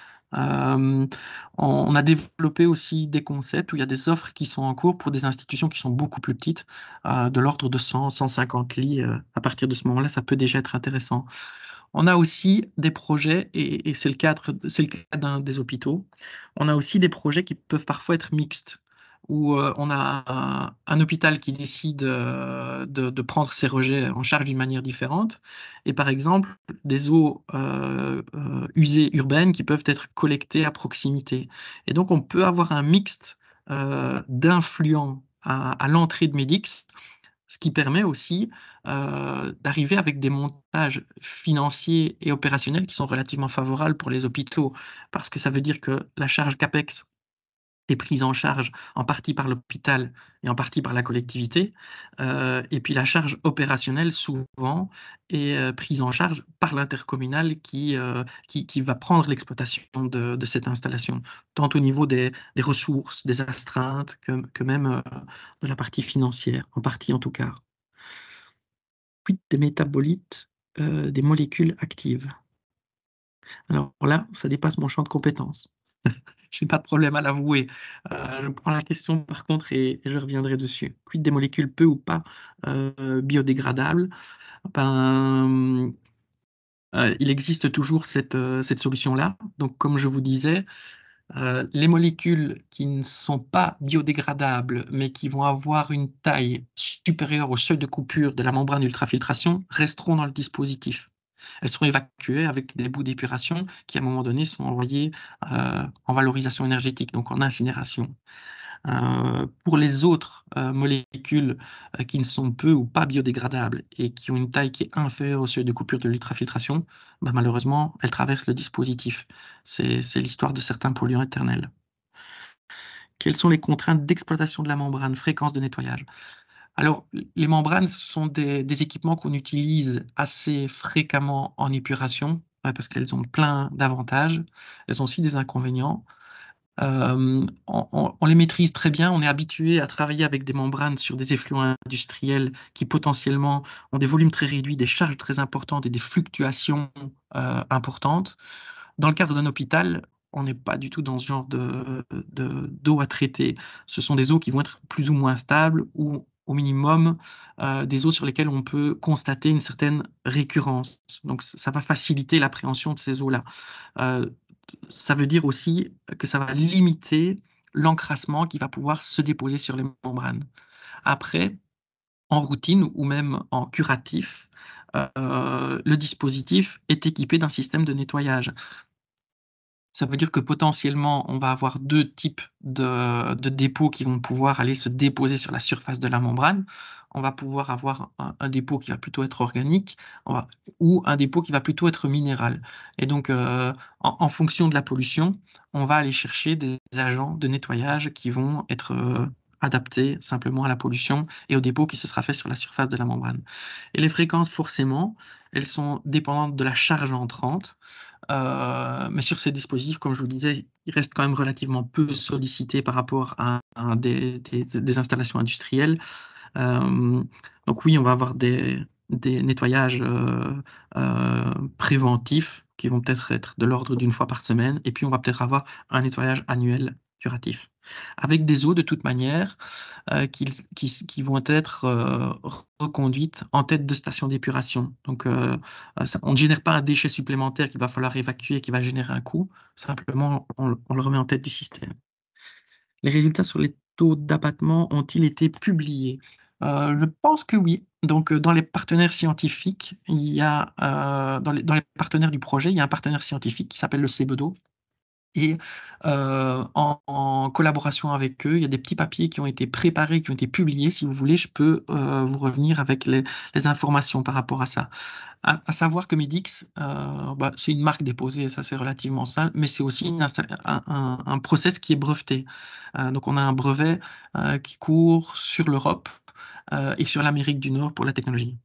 On a développé aussi des concepts où il y a des offres qui sont en cours pour des institutions qui sont beaucoup plus petites, de l'ordre de 100, 150 lits. À partir de ce moment-là, ça peut déjà être intéressant. On a aussi des projets, et c'est le cas d'un des hôpitaux, on a aussi des projets qui peuvent parfois être mixtes, où on a un hôpital qui décide de prendre ses rejets en charge d'une manière différente, et par exemple des eaux usées urbaines qui peuvent être collectées à proximité. Et donc on peut avoir un mixte d'influents à l'entrée de Medix, ce qui permet aussi d'arriver avec des montages financiers et opérationnels qui sont relativement favorables pour les hôpitaux, parce que ça veut dire que la charge CAPEX est prise en charge en partie par l'hôpital et en partie par la collectivité, et puis la charge opérationnelle souvent est prise en charge par l'intercommunal qui va prendre l'exploitation de cette installation, tant au niveau des ressources, des astreintes, que même de la partie financière, en partie en tout cas. Quid des métabolites, des molécules actives? Alors là, ça dépasse mon champ de compétences. Je n'ai pas de problème à l'avouer. Je prends la question par contre et je reviendrai dessus. Quid des molécules peu ou pas biodégradables? Ben, il existe toujours cette solution-là. Donc, comme je vous disais, les molécules qui ne sont pas biodégradables, mais qui vont avoir une taille supérieure au seuil de coupure de la membrane d'ultrafiltration, resteront dans le dispositif. Elles seront évacuées avec des bouts d'épuration qui, à un moment donné, sont envoyés en valorisation énergétique, donc en incinération. Pour les autres molécules qui ne sont peu ou pas biodégradables et qui ont une taille qui est inférieure au seuil de coupure de l'ultrafiltration, malheureusement, elles traversent le dispositif. C'est l'histoire de certains polluants éternels. Quelles sont les contraintes d'exploitation de la membrane, fréquence de nettoyage? Alors, les membranes sont des équipements qu'on utilise assez fréquemment en épuration, parce qu'elles ont plein d'avantages. Elles ont aussi des inconvénients. On les maîtrise très bien, on est habitué à travailler avec des membranes sur des effluents industriels qui potentiellement ont des volumes très réduits, des charges très importantes et des fluctuations importantes. Dans le cadre d'un hôpital, on n'est pas du tout dans ce genre d'eau à traiter. Ce sont des eaux qui vont être plus ou moins stables ou au minimum des eaux sur lesquelles on peut constater une certaine récurrence. Donc ça va faciliter l'appréhension de ces eaux-là. Ça veut dire aussi que ça va limiter l'encrassement qui va pouvoir se déposer sur les membranes. Après, en routine ou même en curatif, le dispositif est équipé d'un système de nettoyage. Ça veut dire que potentiellement, on va avoir 2 types de dépôts qui vont pouvoir aller se déposer sur la surface de la membrane. On va pouvoir avoir un dépôt qui va plutôt être organique, ou un dépôt qui va plutôt être minéral. Et donc, en fonction de la pollution, on va aller chercher des agents de nettoyage qui vont être adaptés simplement à la pollution et au dépôt qui se sera fait sur la surface de la membrane. Et les fréquences, forcément, elles sont dépendantes de la charge entrante. Mais sur ces dispositifs, comme je vous le disais, ils restent quand même relativement peu sollicités par rapport à des installations industrielles. Donc oui, on va avoir des nettoyages préventifs qui vont peut-être être de l'ordre d'une fois par semaine, et puis on va peut-être avoir un nettoyage annuel curatifs, avec des eaux de toute manière qui vont être reconduites en tête de station d'épuration. Donc, on ne génère pas un déchet supplémentaire qu'il va falloir évacuer, qui va générer un coût, simplement on le remet en tête du système. Les résultats sur les taux d'abattement ont-ils été publiés? Je pense que oui. Donc, dans les partenaires scientifiques, il y a, dans les partenaires du projet, il y a un partenaire scientifique qui s'appelle le CEBEDO. Et en collaboration avec eux, il y a des petits papiers qui ont été préparés, qui ont été publiés. Si vous voulez, je peux vous revenir avec les informations par rapport à ça. À savoir que Medix, c'est une marque déposée, ça c'est relativement simple, mais c'est aussi un process qui est breveté. Donc on a un brevet qui court sur l'Europe et sur l'Amérique du Nord pour la technologie.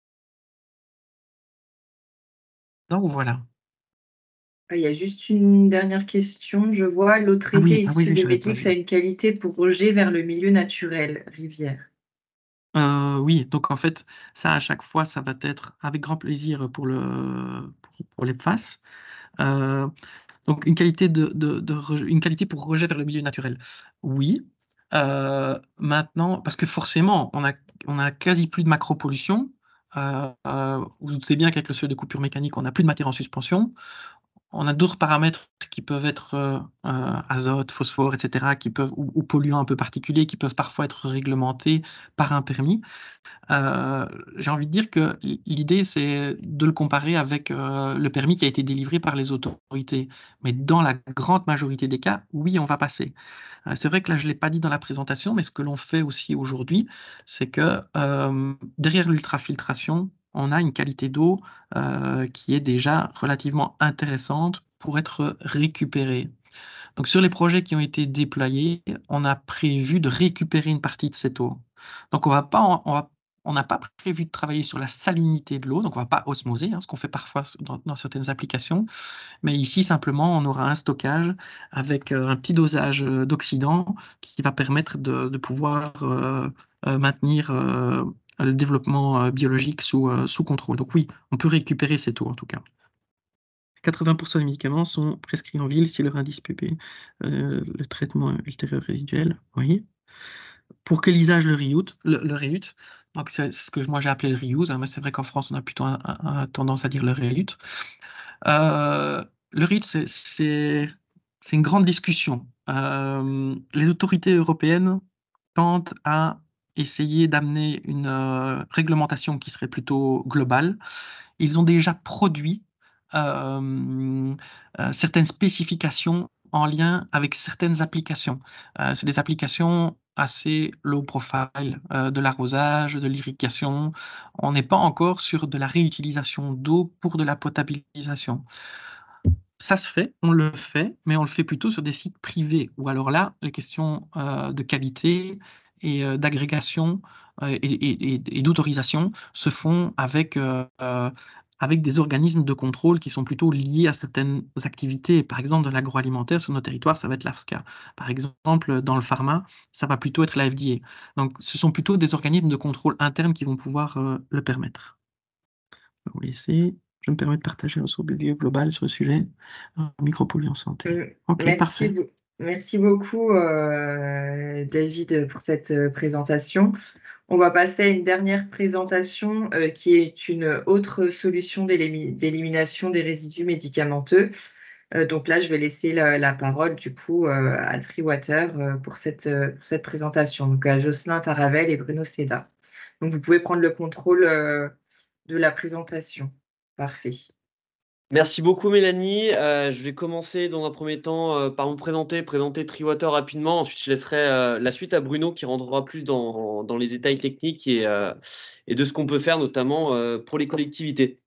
Donc voilà. Il y a juste une dernière question. Je vois l'eau traitée Ah oui, issue de j'avais pas Medix vu. a une qualité pour rejet vers le milieu naturel, rivière. Oui, donc en fait, ça à chaque fois, ça va être avec grand plaisir pour les faces. Donc une qualité une qualité pour rejet vers le milieu naturel. Oui. Maintenant, parce que forcément, on a quasi plus de macropollution. Vous vous doutez bien qu'avec le seuil de coupure mécanique, on n'a plus de matière en suspension. On a d'autres paramètres qui peuvent être azote, phosphore, etc., ou polluants un peu particuliers, qui peuvent parfois être réglementés par un permis. J'ai envie de dire que l'idée, c'est de le comparer avec le permis qui a été délivré par les autorités. Mais dans la grande majorité des cas, oui, on va passer. C'est vrai que là, je ne l'ai pas dit dans la présentation, mais ce que l'on fait aussi aujourd'hui, c'est que derrière l'ultrafiltration, on a une qualité d'eau qui est déjà relativement intéressante pour être récupérée. Donc sur les projets qui ont été déployés, on a prévu de récupérer une partie de cette eau. Donc on n'a pas prévu de travailler sur la salinité de l'eau, donc on ne va pas osmoser, ce qu'on fait parfois dans certaines applications. Mais ici, simplement, on aura un stockage avec un petit dosage d'oxydant qui va permettre de pouvoir maintenir le développement biologique sous contrôle. Donc oui, on peut récupérer cette eau en tout cas. 80% des médicaments sont prescrits en ville si leur indice PP, le traitement ultérieur résiduel, oui. Pour quel usage le REUT? Donc c'est ce que moi j'ai appelé le reuse, mais c'est vrai qu'en France on a plutôt tendance à dire le REUT. Le REUT, c'est une grande discussion. Les autorités européennes tentent à essayer d'amener une réglementation qui serait plutôt globale. Ils ont déjà produit certaines spécifications en lien avec certaines applications. C'est des applications assez low profile, de l'arrosage, de l'irrigation. On n'est pas encore sur de la réutilisation d'eau pour de la potabilisation. Ça se fait, on le fait, mais on le fait plutôt sur des sites privés, où alors là, les questions de qualité et d'agrégation et d'autorisation se font avec des organismes de contrôle qui sont plutôt liés à certaines activités. Par exemple, dans l'agroalimentaire, sur nos territoires, ça va être l'ARSCA. Par exemple, dans le pharma, ça va plutôt être la FDA. Donc, ce sont plutôt des organismes de contrôle internes qui vont pouvoir le permettre. Je vais vous laisser. Je me permets de partager un survie global sur le sujet micropolluants santé. Ok, parfait. Merci beaucoup, David, pour cette présentation. On va passer à une dernière présentation qui est une autre solution d'élimination des résidus médicamenteux. Donc là, je vais laisser la parole du coup à Treewater pour cette présentation, donc à Jocelyn Taravel et Bruno Seda. Donc vous pouvez prendre le contrôle de la présentation. Parfait. Merci beaucoup Mélanie. Je vais commencer dans un premier temps par me présenter Treewater rapidement. Ensuite, je laisserai la suite à Bruno qui rentrera plus dans les détails techniques et de ce qu'on peut faire notamment pour les collectivités.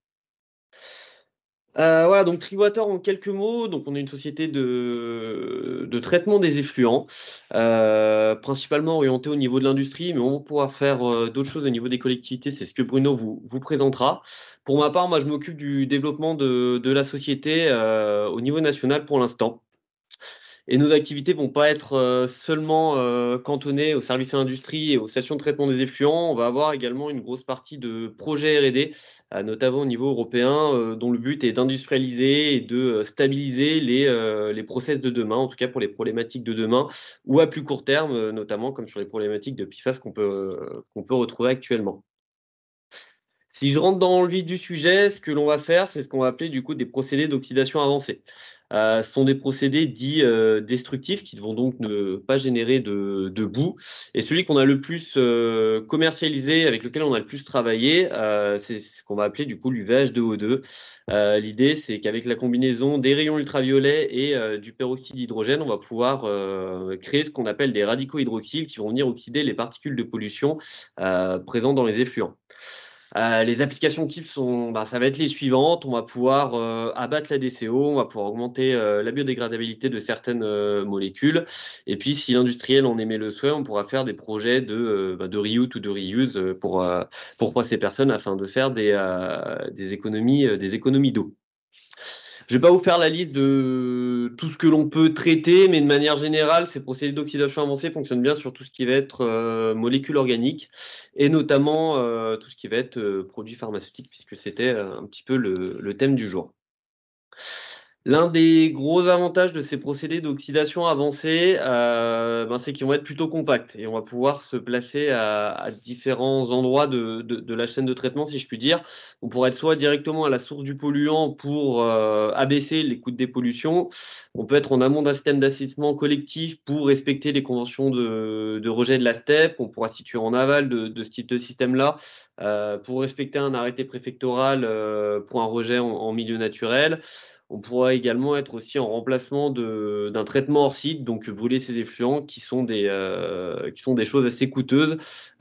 Voilà, donc Treewater en quelques mots, donc on est une société de traitement des effluents, principalement orientée au niveau de l'industrie, mais on va pouvoir faire d'autres choses au niveau des collectivités, c'est ce que Bruno vous présentera. Pour ma part, moi je m'occupe du développement de la société au niveau national pour l'instant. Et nos activités vont pas être seulement cantonnées aux services à l'industrie et aux stations de traitement des effluents. On va avoir également une grosse partie de projets R&D, notamment au niveau européen, dont le but est d'industrialiser et de stabiliser les process de demain, en tout cas pour les problématiques de demain, ou à plus court terme, notamment comme sur les problématiques de PFAS qu'on peut retrouver actuellement. Si je rentre dans le vif du sujet, ce que l'on va faire, c'est ce qu'on va appeler du coup des procédés d'oxydation avancée. Ce sont des procédés dits destructifs qui ne vont donc ne pas générer de boue. Et celui qu'on a le plus commercialisé, avec lequel on a le plus travaillé, c'est ce qu'on va appeler du coup l'UVH de O2. L'idée, c'est qu'avec la combinaison des rayons ultraviolets et du peroxyde d'hydrogène, on va pouvoir créer ce qu'on appelle des radicaux hydroxyles qui vont venir oxyder les particules de pollution présentes dans les effluents. Les applications types ça va être les suivantes. On va pouvoir abattre la DCO, on va pouvoir augmenter la biodégradabilité de certaines molécules. Et puis, si l'industriel en émet le souhait, on pourra faire des projets de reuse ou de reuse pour ces personnes afin de faire des économies d'eau. Je ne vais pas vous faire la liste de tout ce que l'on peut traiter, mais de manière générale, ces procédés d'oxydation avancée fonctionnent bien sur tout ce qui va être molécules organiques et notamment tout ce qui va être produits pharmaceutiques, puisque c'était un petit peu le thème du jour. L'un des gros avantages de ces procédés d'oxydation avancée, c'est qu'ils vont être plutôt compacts et on va pouvoir se placer à différents endroits de la chaîne de traitement, si je puis dire. On pourrait être soit directement à la source du polluant pour abaisser les coûts de dépollution. On peut être en amont d'un système d'assainissement collectif pour respecter les conventions de rejet de la STEP. On pourra se situer en aval de ce type de système-là pour respecter un arrêté préfectoral pour un rejet en milieu naturel. On pourra également être aussi en remplacement d'un traitement hors site, donc brûler ces effluents qui sont des choses assez coûteuses,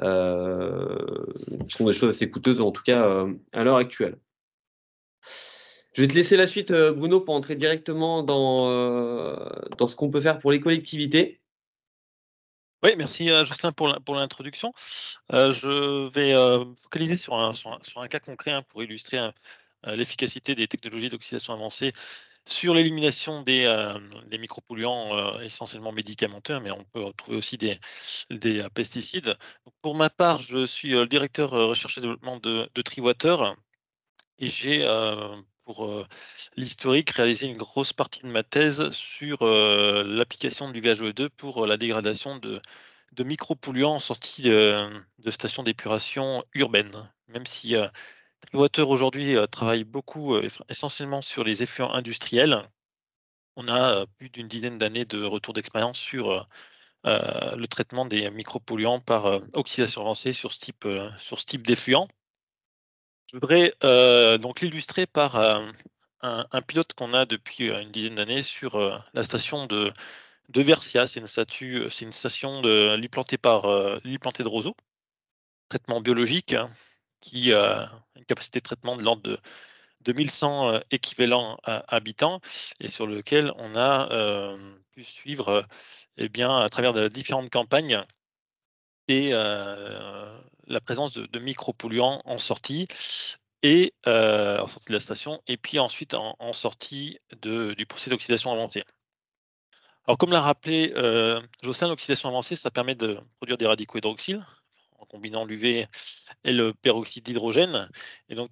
en tout cas à l'heure actuelle. Je vais te laisser la suite, Bruno, pour entrer directement dans ce qu'on peut faire pour les collectivités. Oui, merci Jocelyn pour l'introduction. Je vais focaliser sur un cas concret pour illustrer l'efficacité des technologies d'oxydation avancée sur l'élimination des micropolluants essentiellement médicamenteux, mais on peut retrouver aussi des pesticides. Donc, pour ma part, je suis le directeur recherche et développement de Triwater et j'ai pour l'historique réalisé une grosse partie de ma thèse sur l'application du VHO2 pour la dégradation de micropolluants sortis de stations d'épuration urbaines, même si Triwater aujourd'hui travaille beaucoup, essentiellement sur les effluents industriels. On a plus d'une dizaine d'années de retour d'expérience sur le traitement des micropolluants par oxydation avancée sur ce type d'effluent. Je voudrais donc l'illustrer par un pilote qu'on a depuis une dizaine d'années sur la station de Versia. C'est une station implantée par l'Implanté de Roseau, traitement biologique, qui a une capacité de traitement de l'ordre de 2100 équivalents habitants et sur lequel on a pu suivre à travers de différentes campagnes et la présence de micropolluants en sortie et en sortie de la station et puis ensuite en sortie du procédé d'oxydation avancée. Alors comme l'a rappelé Jocelyn, l'oxydation avancée, ça permet de produire des radicaux hydroxyles en combinant l'UV et le peroxyde d'hydrogène. Et donc,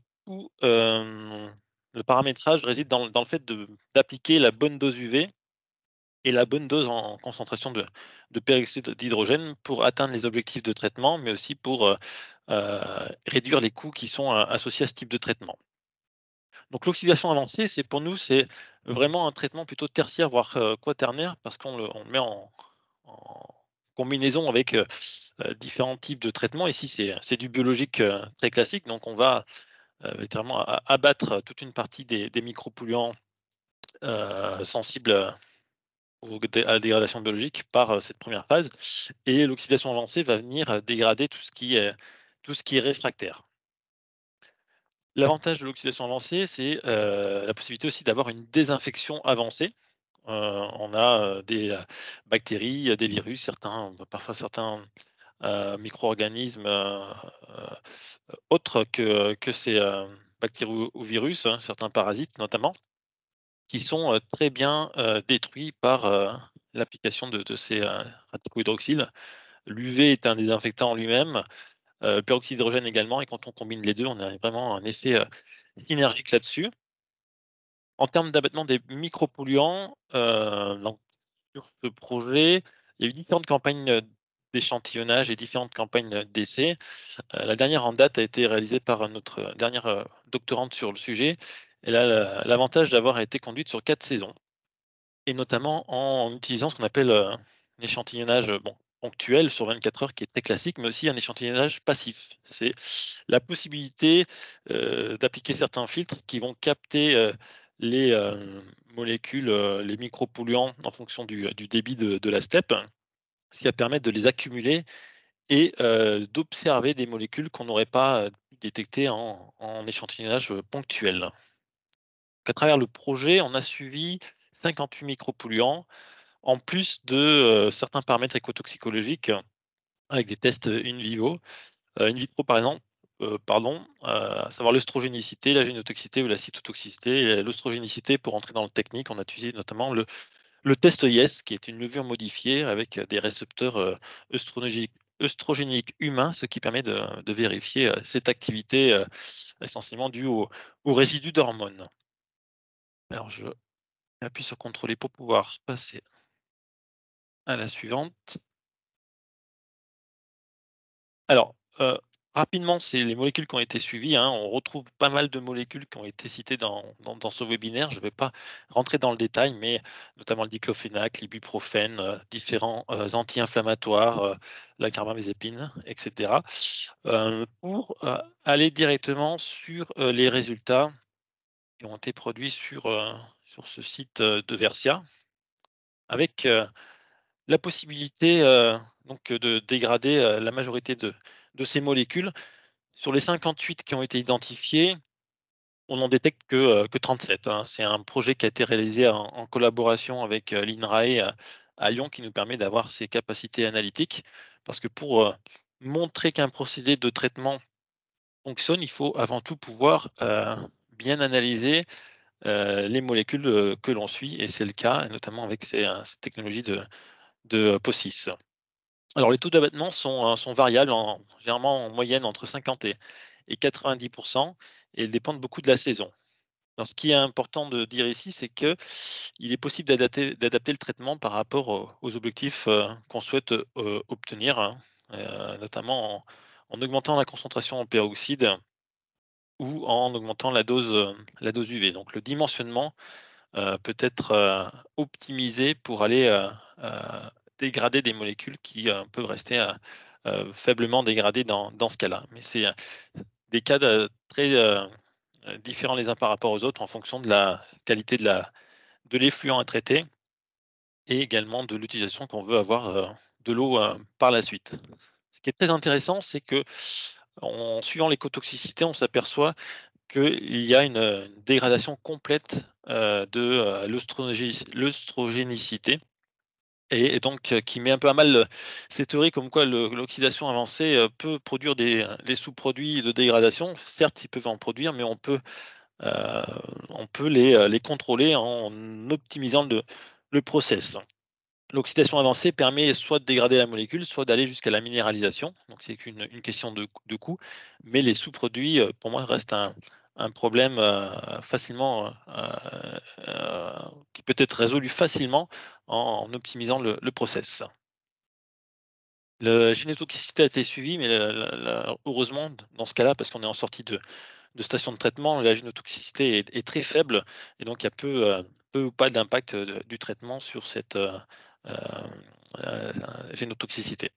le paramétrage réside dans le fait d'appliquer la bonne dose UV et la bonne dose en concentration de peroxyde d'hydrogène pour atteindre les objectifs de traitement, mais aussi pour réduire les coûts qui sont associés à ce type de traitement. Donc l'oxydation avancée, pour nous, c'est vraiment un traitement plutôt tertiaire, voire quaternaire, parce qu'on le met en combinaison avec différents types de traitements. Ici, c'est du biologique très classique, donc on va littéralement abattre toute une partie des micropolluants sensibles à la dégradation biologique par cette première phase. Et l'oxydation avancée va venir dégrader tout ce qui est réfractaire. L'avantage de l'oxydation avancée, c'est la possibilité aussi d'avoir une désinfection avancée. On a des bactéries, des virus, parfois certains micro-organismes autres que ces bactéries ou virus, certains parasites notamment, qui sont très bien détruits par l'application de ces radicaux-hydroxyles. L'UV est un désinfectant en lui-même, le peroxyde d'hydrogène également, et quand on combine les deux, on a vraiment un effet synergique là-dessus. En termes d'abattement des micropolluants, donc sur ce projet, il y a eu différentes campagnes d'échantillonnage et différentes campagnes d'essais. La dernière en date a été réalisée par notre dernière doctorante sur le sujet. Elle a l'avantage d'avoir été conduite sur 4 saisons, et notamment en utilisant ce qu'on appelle un échantillonnage ponctuel sur 24 heures, qui est très classique, mais aussi un échantillonnage passif. C'est la possibilité d'appliquer certains filtres qui vont capter les molécules, les micropolluants en fonction du débit de la steppe, ce qui va permettre de les accumuler et d'observer des molécules qu'on n'aurait pas détectées en échantillonnage ponctuel. Donc, à travers le projet, on a suivi 58 micropolluants, en plus de certains paramètres écotoxicologiques avec des tests in vivo, in vitro par exemple, à savoir l'œstrogénicité, la génotoxicité ou la cytotoxicité. L'œstrogénicité, pour entrer dans le technique, on a utilisé notamment le test YES, qui est une levure modifiée avec des récepteurs œstrogéniques humains, ce qui permet de vérifier cette activité essentiellement due aux résidus d'hormones. Alors, je appuie sur contrôler pour pouvoir passer à la suivante. Alors, rapidement, c'est les molécules qui ont été suivies, hein. On retrouve pas mal de molécules qui ont été citées dans ce webinaire. Je ne vais pas rentrer dans le détail, mais notamment le diclofénac, l'ibuprofène, différents anti-inflammatoires, la carbamazépine, etc. Pour aller directement sur les résultats qui ont été produits sur ce site de Versia, avec la possibilité donc de dégrader la majorité de ces molécules. Sur les 58 qui ont été identifiées, on n'en détecte que 37, hein. C'est un projet qui a été réalisé en collaboration avec l'INRAE à Lyon, qui nous permet d'avoir ces capacités analytiques. Parce que pour montrer qu'un procédé de traitement fonctionne, il faut avant tout pouvoir bien analyser les molécules que l'on suit, et c'est le cas, notamment avec cette technologie de POSIS. Alors, les taux d'abattement sont variables, généralement en moyenne entre 50 et 90%, et ils dépendent beaucoup de la saison. Alors, ce qui est important de dire ici, c'est qu'il est possible d'adapter le traitement par rapport aux objectifs qu'on souhaite obtenir, hein, notamment en augmentant la concentration en peroxyde ou en augmentant la dose UV. Donc, le dimensionnement peut être optimisé pour aller dégrader des molécules qui peuvent rester faiblement dégradées dans ce cas-là. Mais c'est des cas très différents les uns par rapport aux autres en fonction de la qualité de l'effluent à traiter et également de l'utilisation qu'on veut avoir de l'eau par la suite. Ce qui est très intéressant, c'est que en suivant l'écotoxicité, on s'aperçoit qu'il y a une dégradation complète de l'œstrogénicité, et donc qui met un peu à mal ces théories comme quoi l'oxydation avancée peut produire des sous-produits de dégradation. Certes, ils peuvent en produire, mais on peut les contrôler en optimisant le process. L'oxydation avancée permet soit de dégrader la molécule, soit d'aller jusqu'à la minéralisation. Donc, c'est qu'une question de coût. Mais les sous-produits, pour moi, restent un problème facilement qui peut être résolu facilement en optimisant le process. La génotoxicité a été suivie, mais heureusement, dans ce cas-là, parce qu'on est en sortie de station de traitement, la génotoxicité est très faible, et donc il y a peu ou pas d'impact du traitement sur cette génotoxicité.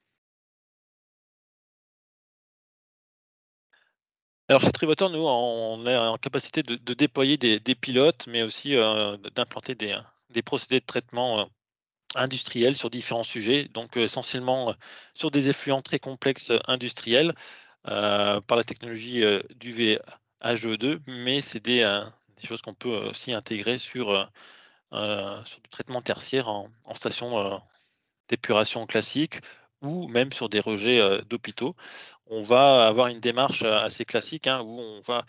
Alors chez Trivator, nous, on est en capacité de déployer des pilotes, mais aussi d'implanter des procédés de traitement industriels sur différents sujets, donc essentiellement sur des effluents très complexes industriels par la technologie d'UV HE2, mais c'est des choses qu'on peut aussi intégrer sur du traitement tertiaire en station d'épuration classique, ou même sur des rejets d'hôpitaux. On va avoir une démarche assez classique, hein, où on va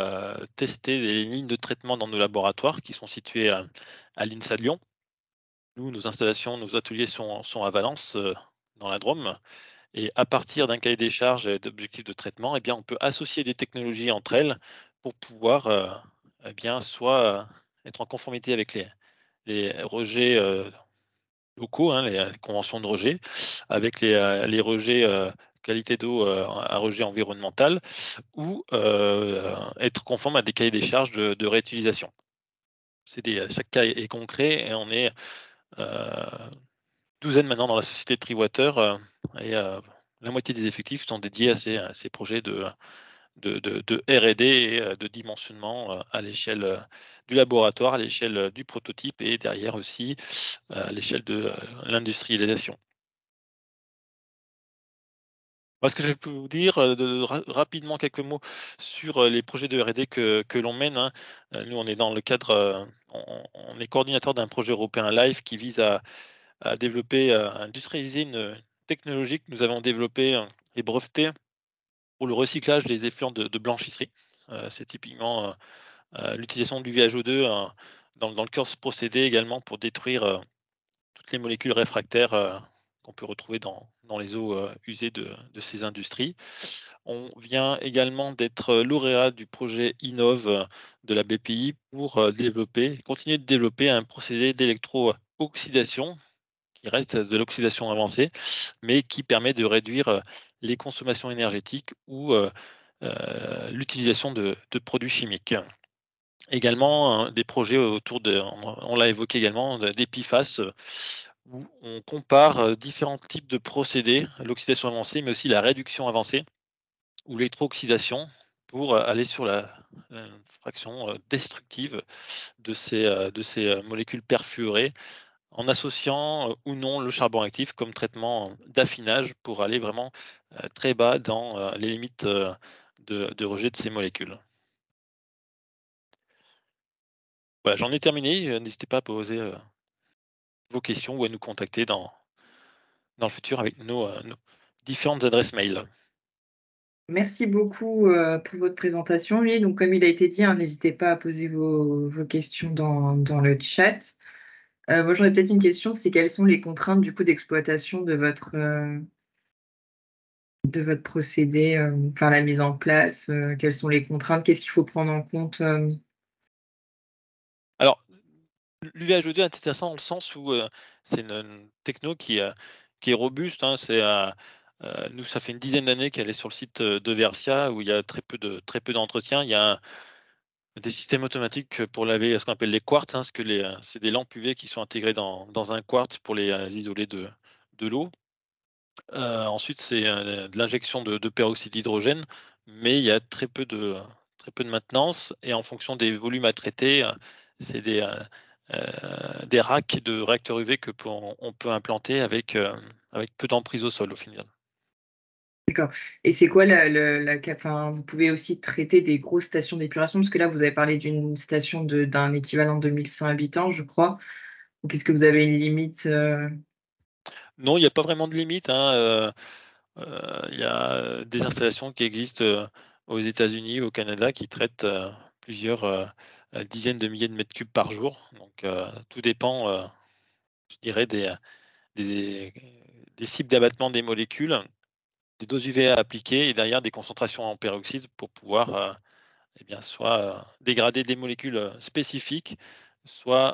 tester des lignes de traitement dans nos laboratoires qui sont situés à l'INSA de Lyon. nous, nos installations, nos ateliers sont à Valence, dans la Drôme. Et à partir d'un cahier des charges et d'objectifs de traitement, eh bien, on peut associer des technologies entre elles pour pouvoir eh bien, soit être en conformité avec les rejets locaux, hein, les conventions de rejet, avec les rejets qualité d'eau à rejet environnemental, ou être conforme à des cahiers des charges de réutilisation. Chaque cas est concret et on est douzaine maintenant dans la société de Treewater et la moitié des effectifs sont dédiés à ces projets de R&D et de dimensionnement à l'échelle du laboratoire, à l'échelle du prototype et derrière aussi à l'échelle de l'industrialisation. Moi, ce que je peux vous dire, rapidement quelques mots sur les projets de R&D que l'on mène, hein. Nous, on est dans le cadre, on est coordinateur d'un projet européen LIFE qui vise à développer, à industrialiser une technologie que nous avons développée et brevetée pour le recyclage des effluents de blanchisserie. C'est typiquement l'utilisation du VHO2 dans le cœur de ce procédé également pour détruire toutes les molécules réfractaires qu'on peut retrouver dans les eaux usées de ces industries. On vient également d'être lauréat du projet Innov de la BPI pour continuer de développer un procédé d'électro-oxydation qui reste de l'oxydation avancée, mais qui permet de réduire les consommations énergétiques ou l'utilisation de produits chimiques. Également, des projets autour on l'a évoqué également, des PFAS, où on compare différents types de procédés, l'oxydation avancée, mais aussi la réduction avancée ou l'électro-oxydation, pour aller sur la fraction destructive de ces molécules perfluorées, en associant ou non le charbon actif comme traitement d'affinage pour aller vraiment très bas dans les limites de rejet de ces molécules. Voilà, j'en ai terminé. N'hésitez pas à poser vos questions ou à nous contacter dans le futur avec nos différentes adresses mail. Merci beaucoup pour votre présentation. Oui, donc comme il a été dit, hein, n'hésitez pas à poser vos questions dans le chat. Moi, j'aurais peut-être une question, c'est quelles sont les contraintes du coup d'exploitation de votre procédé, enfin la mise en place, quelles sont les contraintes, qu'est-ce qu'il faut prendre en compte Alors, l'UVHO2 est intéressant dans le sens où c'est une techno qui est robuste, hein. Nous, ça fait une dizaine d'années qu'elle est sur le site de Versia, où il y a très peu d'entretien. Il y a des systèmes automatiques pour laver ce qu'on appelle les quartz, hein, c'est des lampes UV qui sont intégrées dans un quartz pour les isoler de l'eau. Ensuite, c'est de l'injection de peroxyde d'hydrogène, mais il y a très peu de maintenance et en fonction des volumes à traiter, c'est des racks de réacteurs UV on peut implanter avec peu d'emprise au sol au final. D'accord. Et c'est quoi enfin, vous pouvez aussi traiter des grosses stations d'épuration, parce que là, vous avez parlé d'une station d'un équivalent de 1100 habitants, je crois. Donc, est-ce que vous avez une limite Non, il n'y a pas vraiment de limite, hein. Il y a des installations qui existent aux États-Unis, au Canada, qui traitent plusieurs dizaines de milliers de mètres cubes par jour. Donc, tout dépend, je dirais, des cibles d'abattement des molécules, des doses UV à appliquer et derrière des concentrations en peroxyde pour pouvoir eh bien, soit dégrader des molécules spécifiques, soit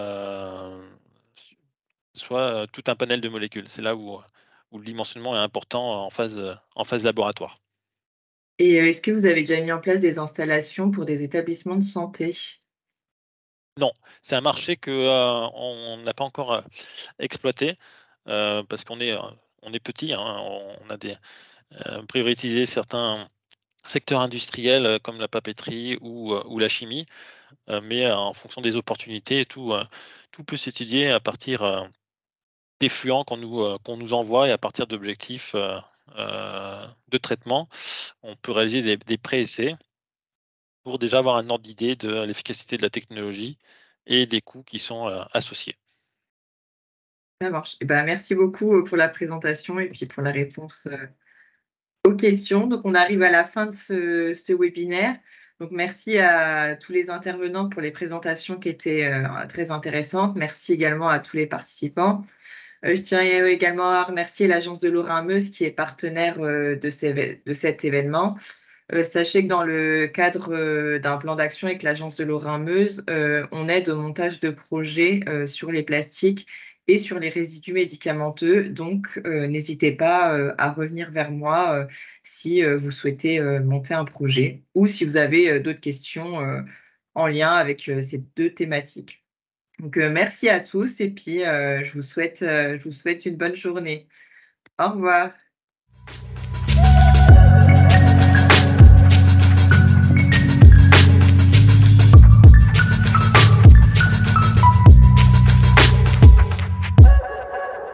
tout un panel de molécules. C'est là où le dimensionnement est important en phase laboratoire. Et est-ce que vous avez déjà mis en place des installations pour des établissements de santé? Non, c'est un marché qu'on n'a pas encore exploité parce qu'on est petit, hein. On a prioritisé certains secteurs industriels comme la papeterie ou la chimie, mais en fonction des opportunités, tout peut s'étudier à partir d'effluents qu'on nous envoie et à partir d'objectifs de traitement. On peut réaliser des pré-essais pour déjà avoir un ordre d'idée de l'efficacité de la technologie et des coûts qui sont associés. Ça marche. Eh ben, merci beaucoup pour la présentation et puis pour la réponse aux questions. Donc, on arrive à la fin de ce webinaire. Donc, merci à tous les intervenants pour les présentations qui étaient très intéressantes. Merci également à tous les participants. Je tiens également à remercier l'agence de Lorrain-Meuse qui est partenaire de cet événement. Sachez que dans le cadre d'un plan d'action avec l'agence de Lorrain-Meuse, on aide au montage de projets sur les plastiques et sur les résidus médicamenteux. Donc, n'hésitez pas à revenir vers moi si vous souhaitez monter un projet ou si vous avez d'autres questions en lien avec ces deux thématiques. Donc, merci à tous et puis je vous souhaite une bonne journée. Au revoir.